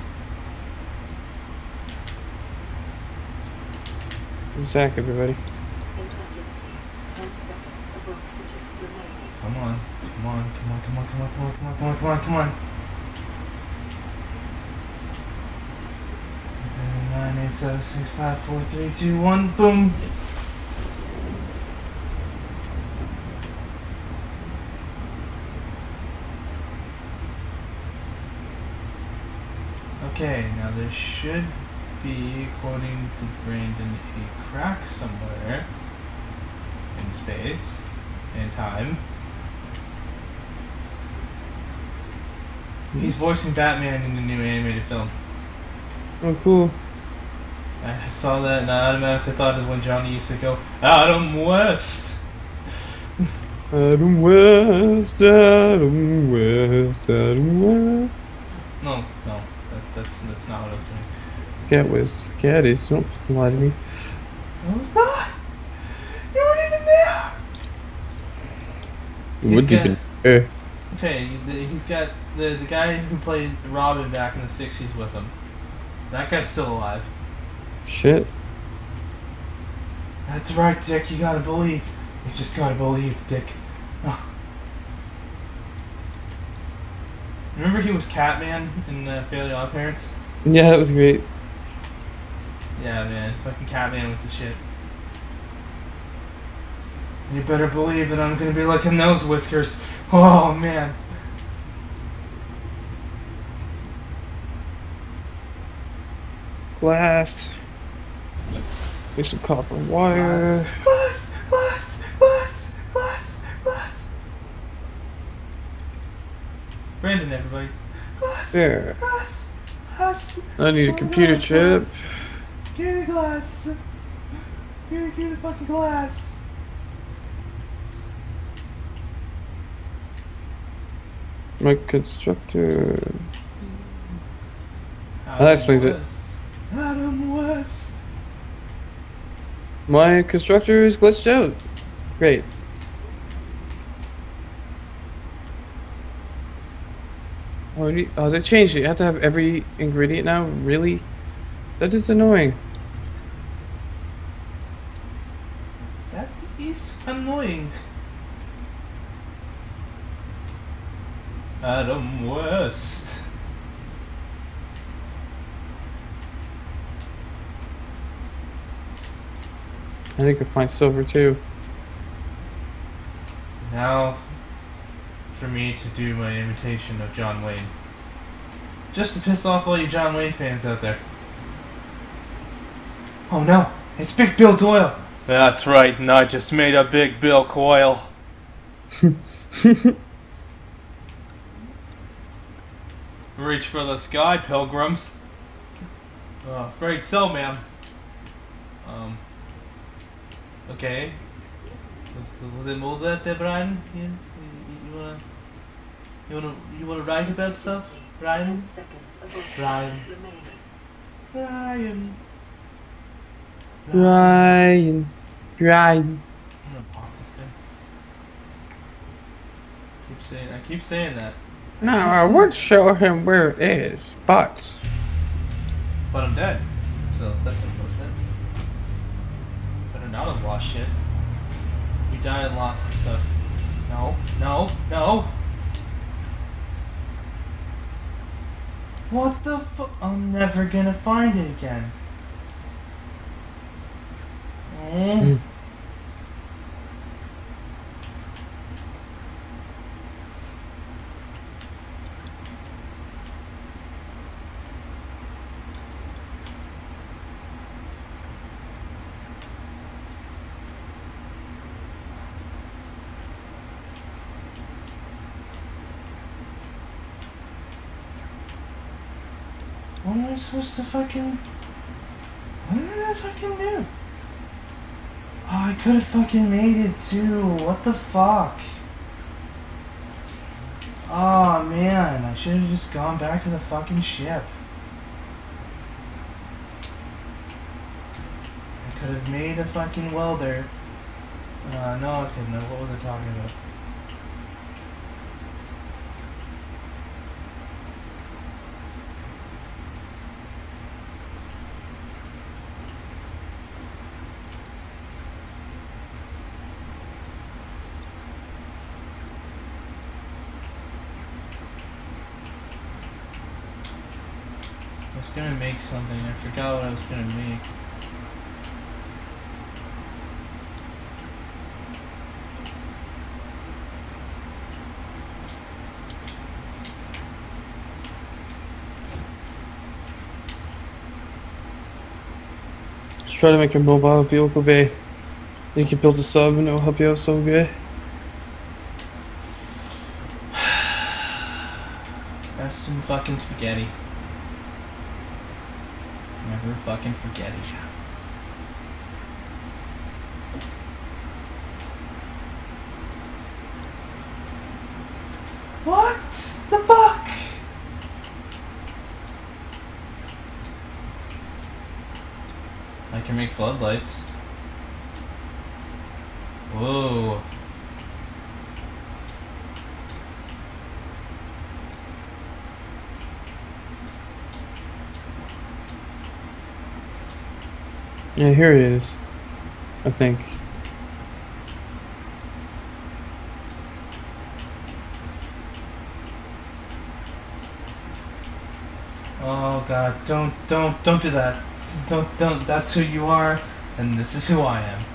Zach, everybody. Emergency. ten seconds of oxygen remaining. Come on, come on, come on, come on, come on, come on, come on, come on, come on, come on. Nine, eight, seven, six, five, four, three, two, one, boom. Okay, now there should be, according to Brandon, a crack somewhere in space and time. He's voicing Batman in the new animated film. Oh, cool. I saw that and I automatically thought of when Johnny used to go, Adam West! Adam West, Adam West, Adam West. No, no, that, that's that's not what I was doing. Cat was caddies. Don't fucking lie to me. No, it's not. You weren't even there. You He's would got- even there. Okay, the, he's got the the guy who played Robin back in the sixties with him. That guy's still alive. Shit. That's right, Dick. You gotta believe. You just gotta believe, Dick. Oh. Remember he was Catman in uh, Fairly Odd Parents? Yeah, that was great. Yeah, man. Fucking Catman was the shit. You better believe that I'm gonna be licking those whiskers. Oh, man. Glass. Make some copper wire. Glass, glass, glass, glass, glass, glass. Brandon, everybody. Glass, There. glass, glass. I need a Oh, computer glass, chip. glass. Give me the glass. Give me, give me the fucking glass. My constructor. Adam that explains it. West. Adam West. My constructor is glitched out. Great. Oh, you- oh, they changed it. You have to have every ingredient now? Really? That is annoying. That is annoying. Adam West. I think I can find silver too. Now, for me to do my imitation of John Wayne. Just to piss off all you John Wayne fans out there. Oh no, it's Big Bill Doyle. That's right, and I just made a Big Bill coil. Reach for the sky, pilgrims. Uh, afraid so, ma'am. Um. Okay. Was, was it more that, Brian? You, you, you wanna, you wanna, you wanna write about stuff, Brian? ten seconds of Brian. oxygen remaining. Brian. Ryan. Ryan. I'm gonna pop this thing. Keep saying, I keep saying that, Now, I would show him where it is, but... but I'm dead. So that's unfortunate. Better not have lost shit. You died and lost some stuff. No, no, no. What the fu- I'm never gonna find it again. Eh. What am I supposed to fucking... What did I fucking do? Oh, I could have fucking made it too. What the fuck? Oh man, I should have just gone back to the fucking ship. I could have made a fucking welder. Uh, no, I couldn't. What was I talking about? I was gonna make something. I forgot what I was gonna make. Let's try to make a mobile vehicle bay. You can build a sub and it'll help you out so good. Best in fucking spaghetti. Never fucking forget it. What the fuck? can make floodlights. Whoa. Yeah, here he is. I think. Oh god, don't, don't, don't do that. Don't, don't, that's who you are, and this is who I am.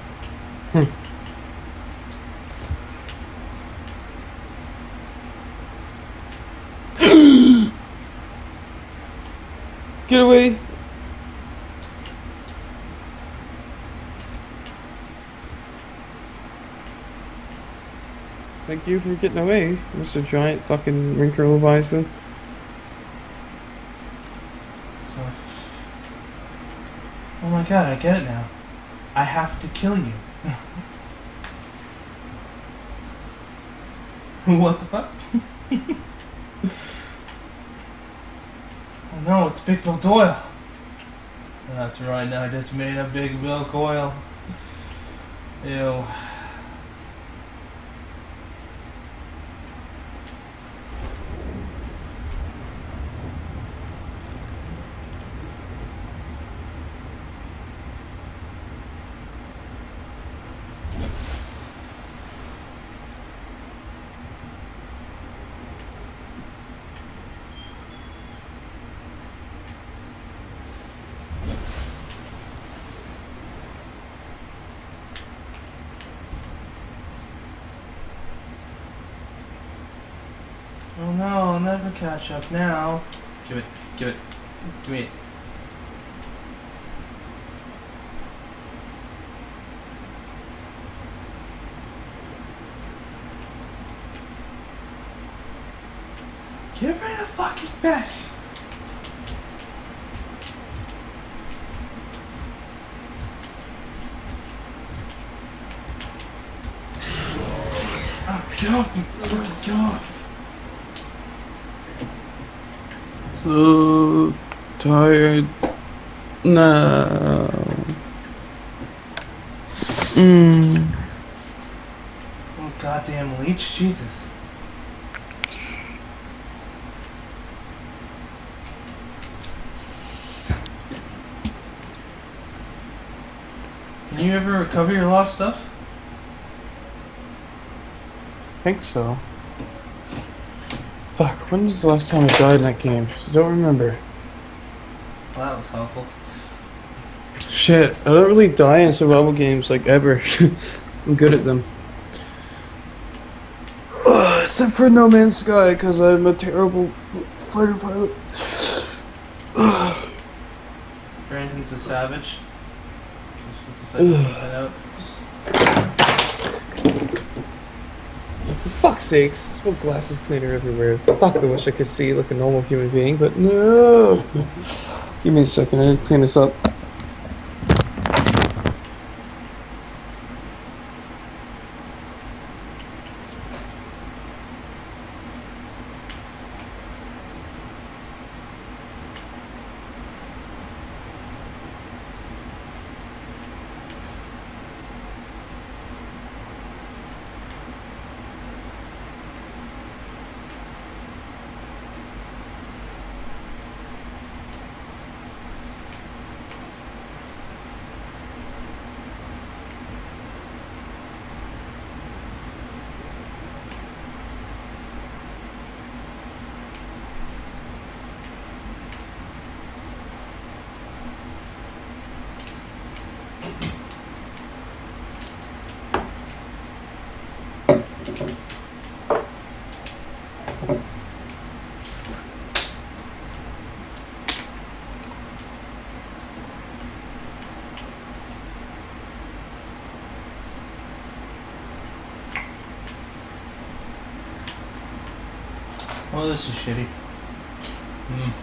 Get away! Thank you for getting away, Mister Giant fucking Rinker Leviathan. So if... Oh my god, I get it now. I have to kill you. What the fuck? Oh no, it's Big Bill Doyle. That's right, now I just made a Big Bill Coil. Ew. Oh no, I'll never catch up now. Give it, give it, give me it. Give me the fucking fish! Oh, get off me! Get off! So tired now. Mm. Oh goddamn leech, Jesus. Can you ever recover your lost stuff? I think so. Fuck, when was the last time I died in that game? I don't remember. Well, that was helpful. Shit, I don't really die in survival games, like, ever. I'm good at them. Uh, except for No Man's Sky, because I'm a terrible fighter pilot. Brandon's a savage. Just look this out. For fuck's sakes, I smoke glasses cleaner everywhere. Fuck, I wish I could see like a normal human being, but no! Give me a second, I need to clean this up. Oh, this is shitty. Hmm.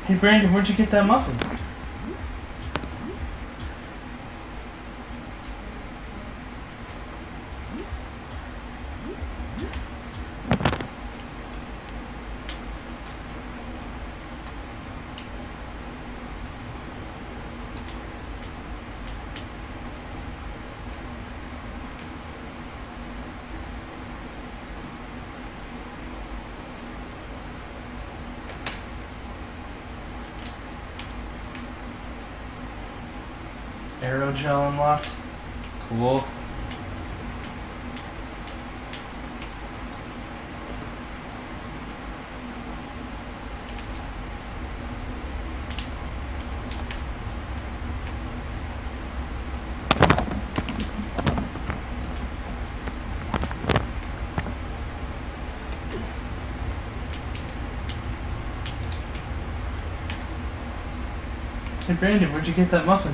Hey Brandon, where'd you get that muffin? Aerogel unlocked. Cool. Hey Brandon, where'd you get that muffin?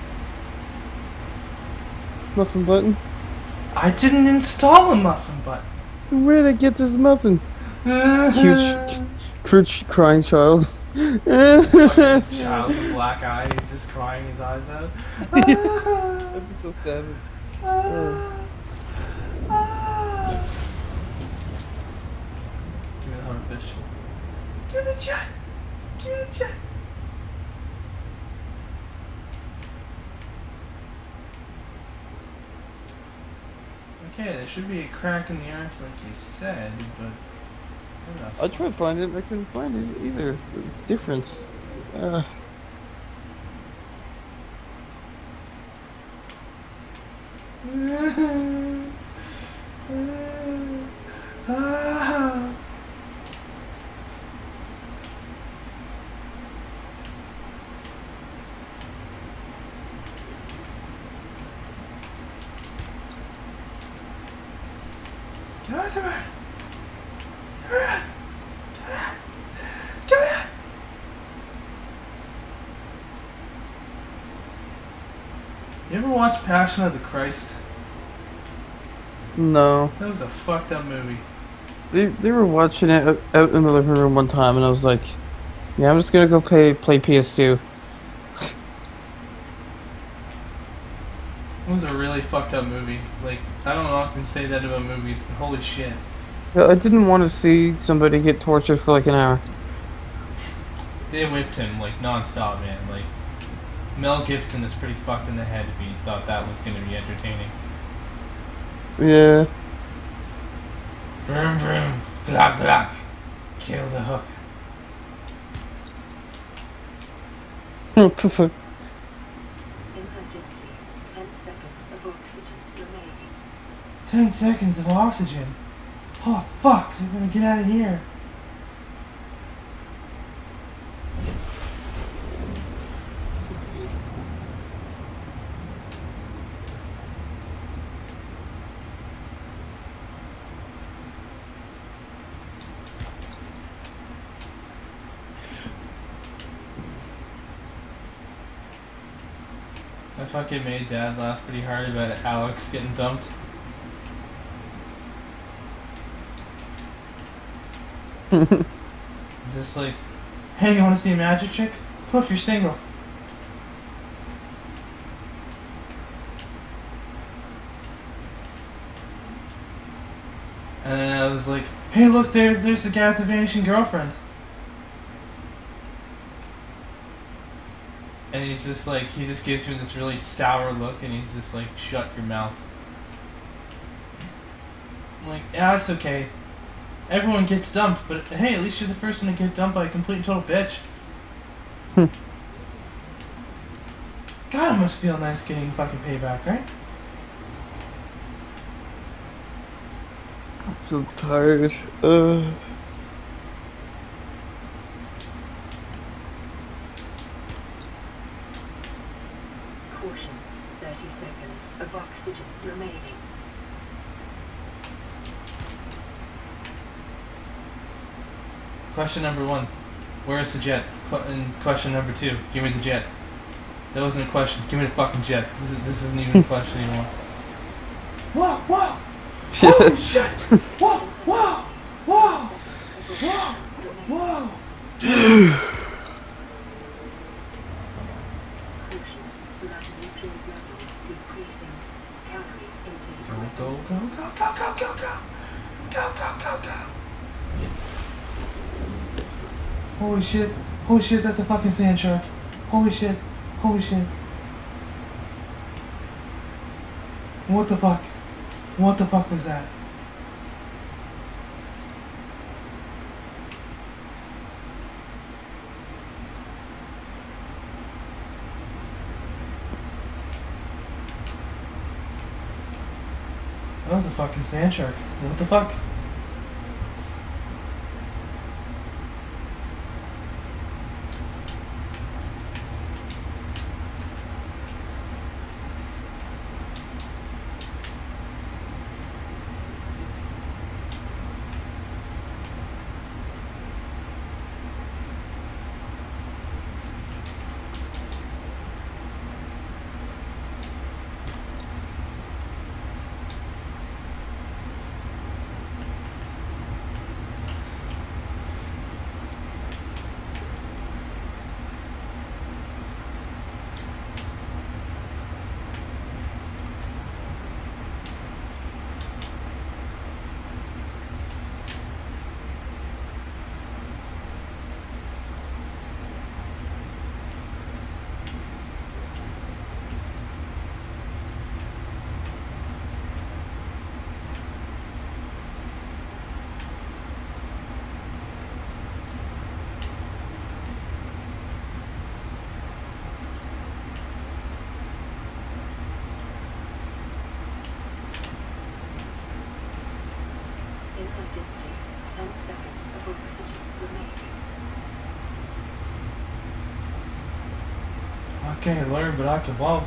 Muffin button? I didn't install a muffin button. Where'd I get this muffin? Cute, cute crying child. Fucking child with black eye, he's just crying his eyes out. That'd be so savage. Oh. Give me the hunter fish. Give me the jet! Give me the jet! Okay, there should be a crack in the earth like you said, but... I tried finding it, I couldn't find it either. It's different. Uh... Get out of here! Come here! Come here! You ever watch Passion of the Christ? No. That was a fucked up movie. They, they were watching it out- out in the living room one time and I was like, yeah, I'm just gonna go play, play P S two. It was a really fucked up movie. Like, I don't often say that about movies, but holy shit. I didn't want to see somebody get tortured for like an hour. They whipped him, like, non-stop, man. Like, Mel Gibson is pretty fucked in the head if he thought that was gonna be entertaining. Yeah. Vroom vroom, glock glock. Kill the hook. What the fuck? Emergency. Ten seconds of oxygen remaining. Ten seconds of oxygen. Oh fuck, I'm gonna get out of here. I fucking made Dad laugh pretty hard about Alex getting dumped. It's just like, hey, you wanna see a magic trick? Poof, you're single. And then I was like, hey look, there's, there's the guy with the vanishing girlfriend. And he's just like, he just gives me this really sour look and he's just like, shut your mouth. I'm like, yeah, it's okay. Everyone gets dumped, but hey, at least you're the first one to get dumped by a complete and total bitch. God, it must feel nice getting fucking payback, right? I'm so tired. Uh... Caution. Thirty seconds of oxygen remaining. Question number one, where is the jet? Qu and question number two, give me the jet. That wasn't a question, give me the fucking jet. This, is, this isn't even a question anymore. Whoa, whoa! Holy shit! Whoa, whoa, whoa! Whoa, whoa! Holy shit. Holy shit, that's a fucking sand shark. Holy shit. Holy shit. What the fuck? What the fuck was that? That was a fucking sand shark. What the fuck? Emergency. ten seconds of oxygen remaining. I can't learn, but I can walk.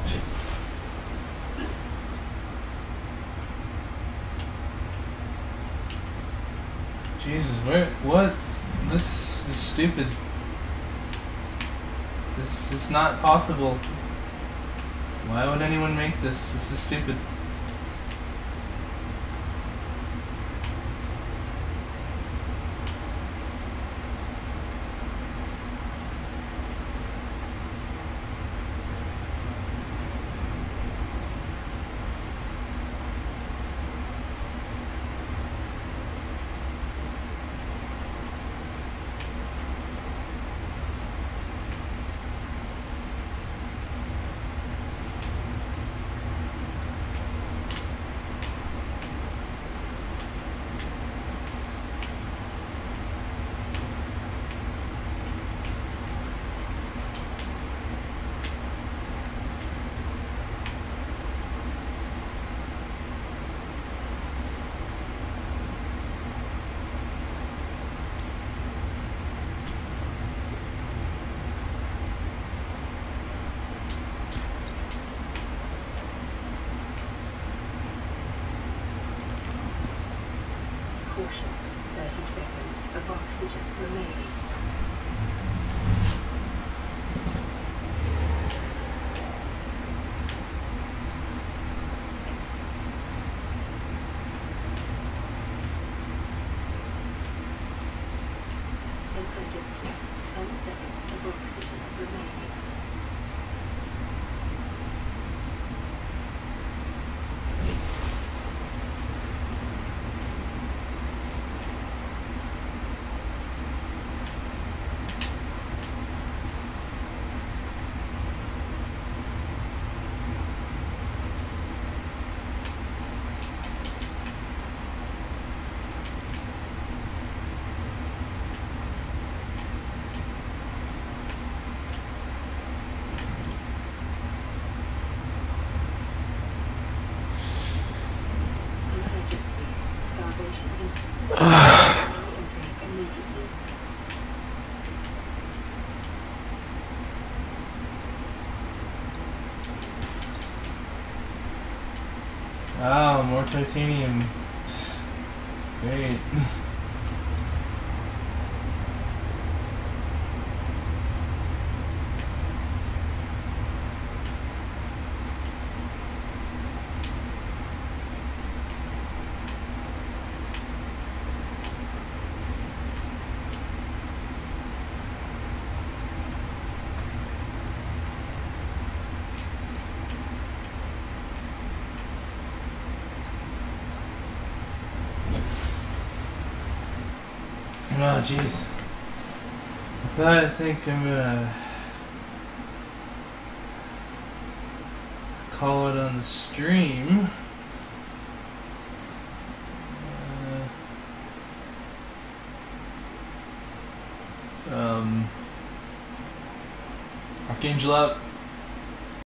Jesus, where? What? This is stupid. This is not possible. Why would anyone make this? This is stupid. Caution. thirty seconds of oxygen remaining. Emergency. ten seconds of oxygen remaining. Emergency. Starvation infant. Intake immediately. Oh, more titanium. Great. Oh, jeez. With that, I think I'm gonna call it on the stream. Uh, um, Archangel out.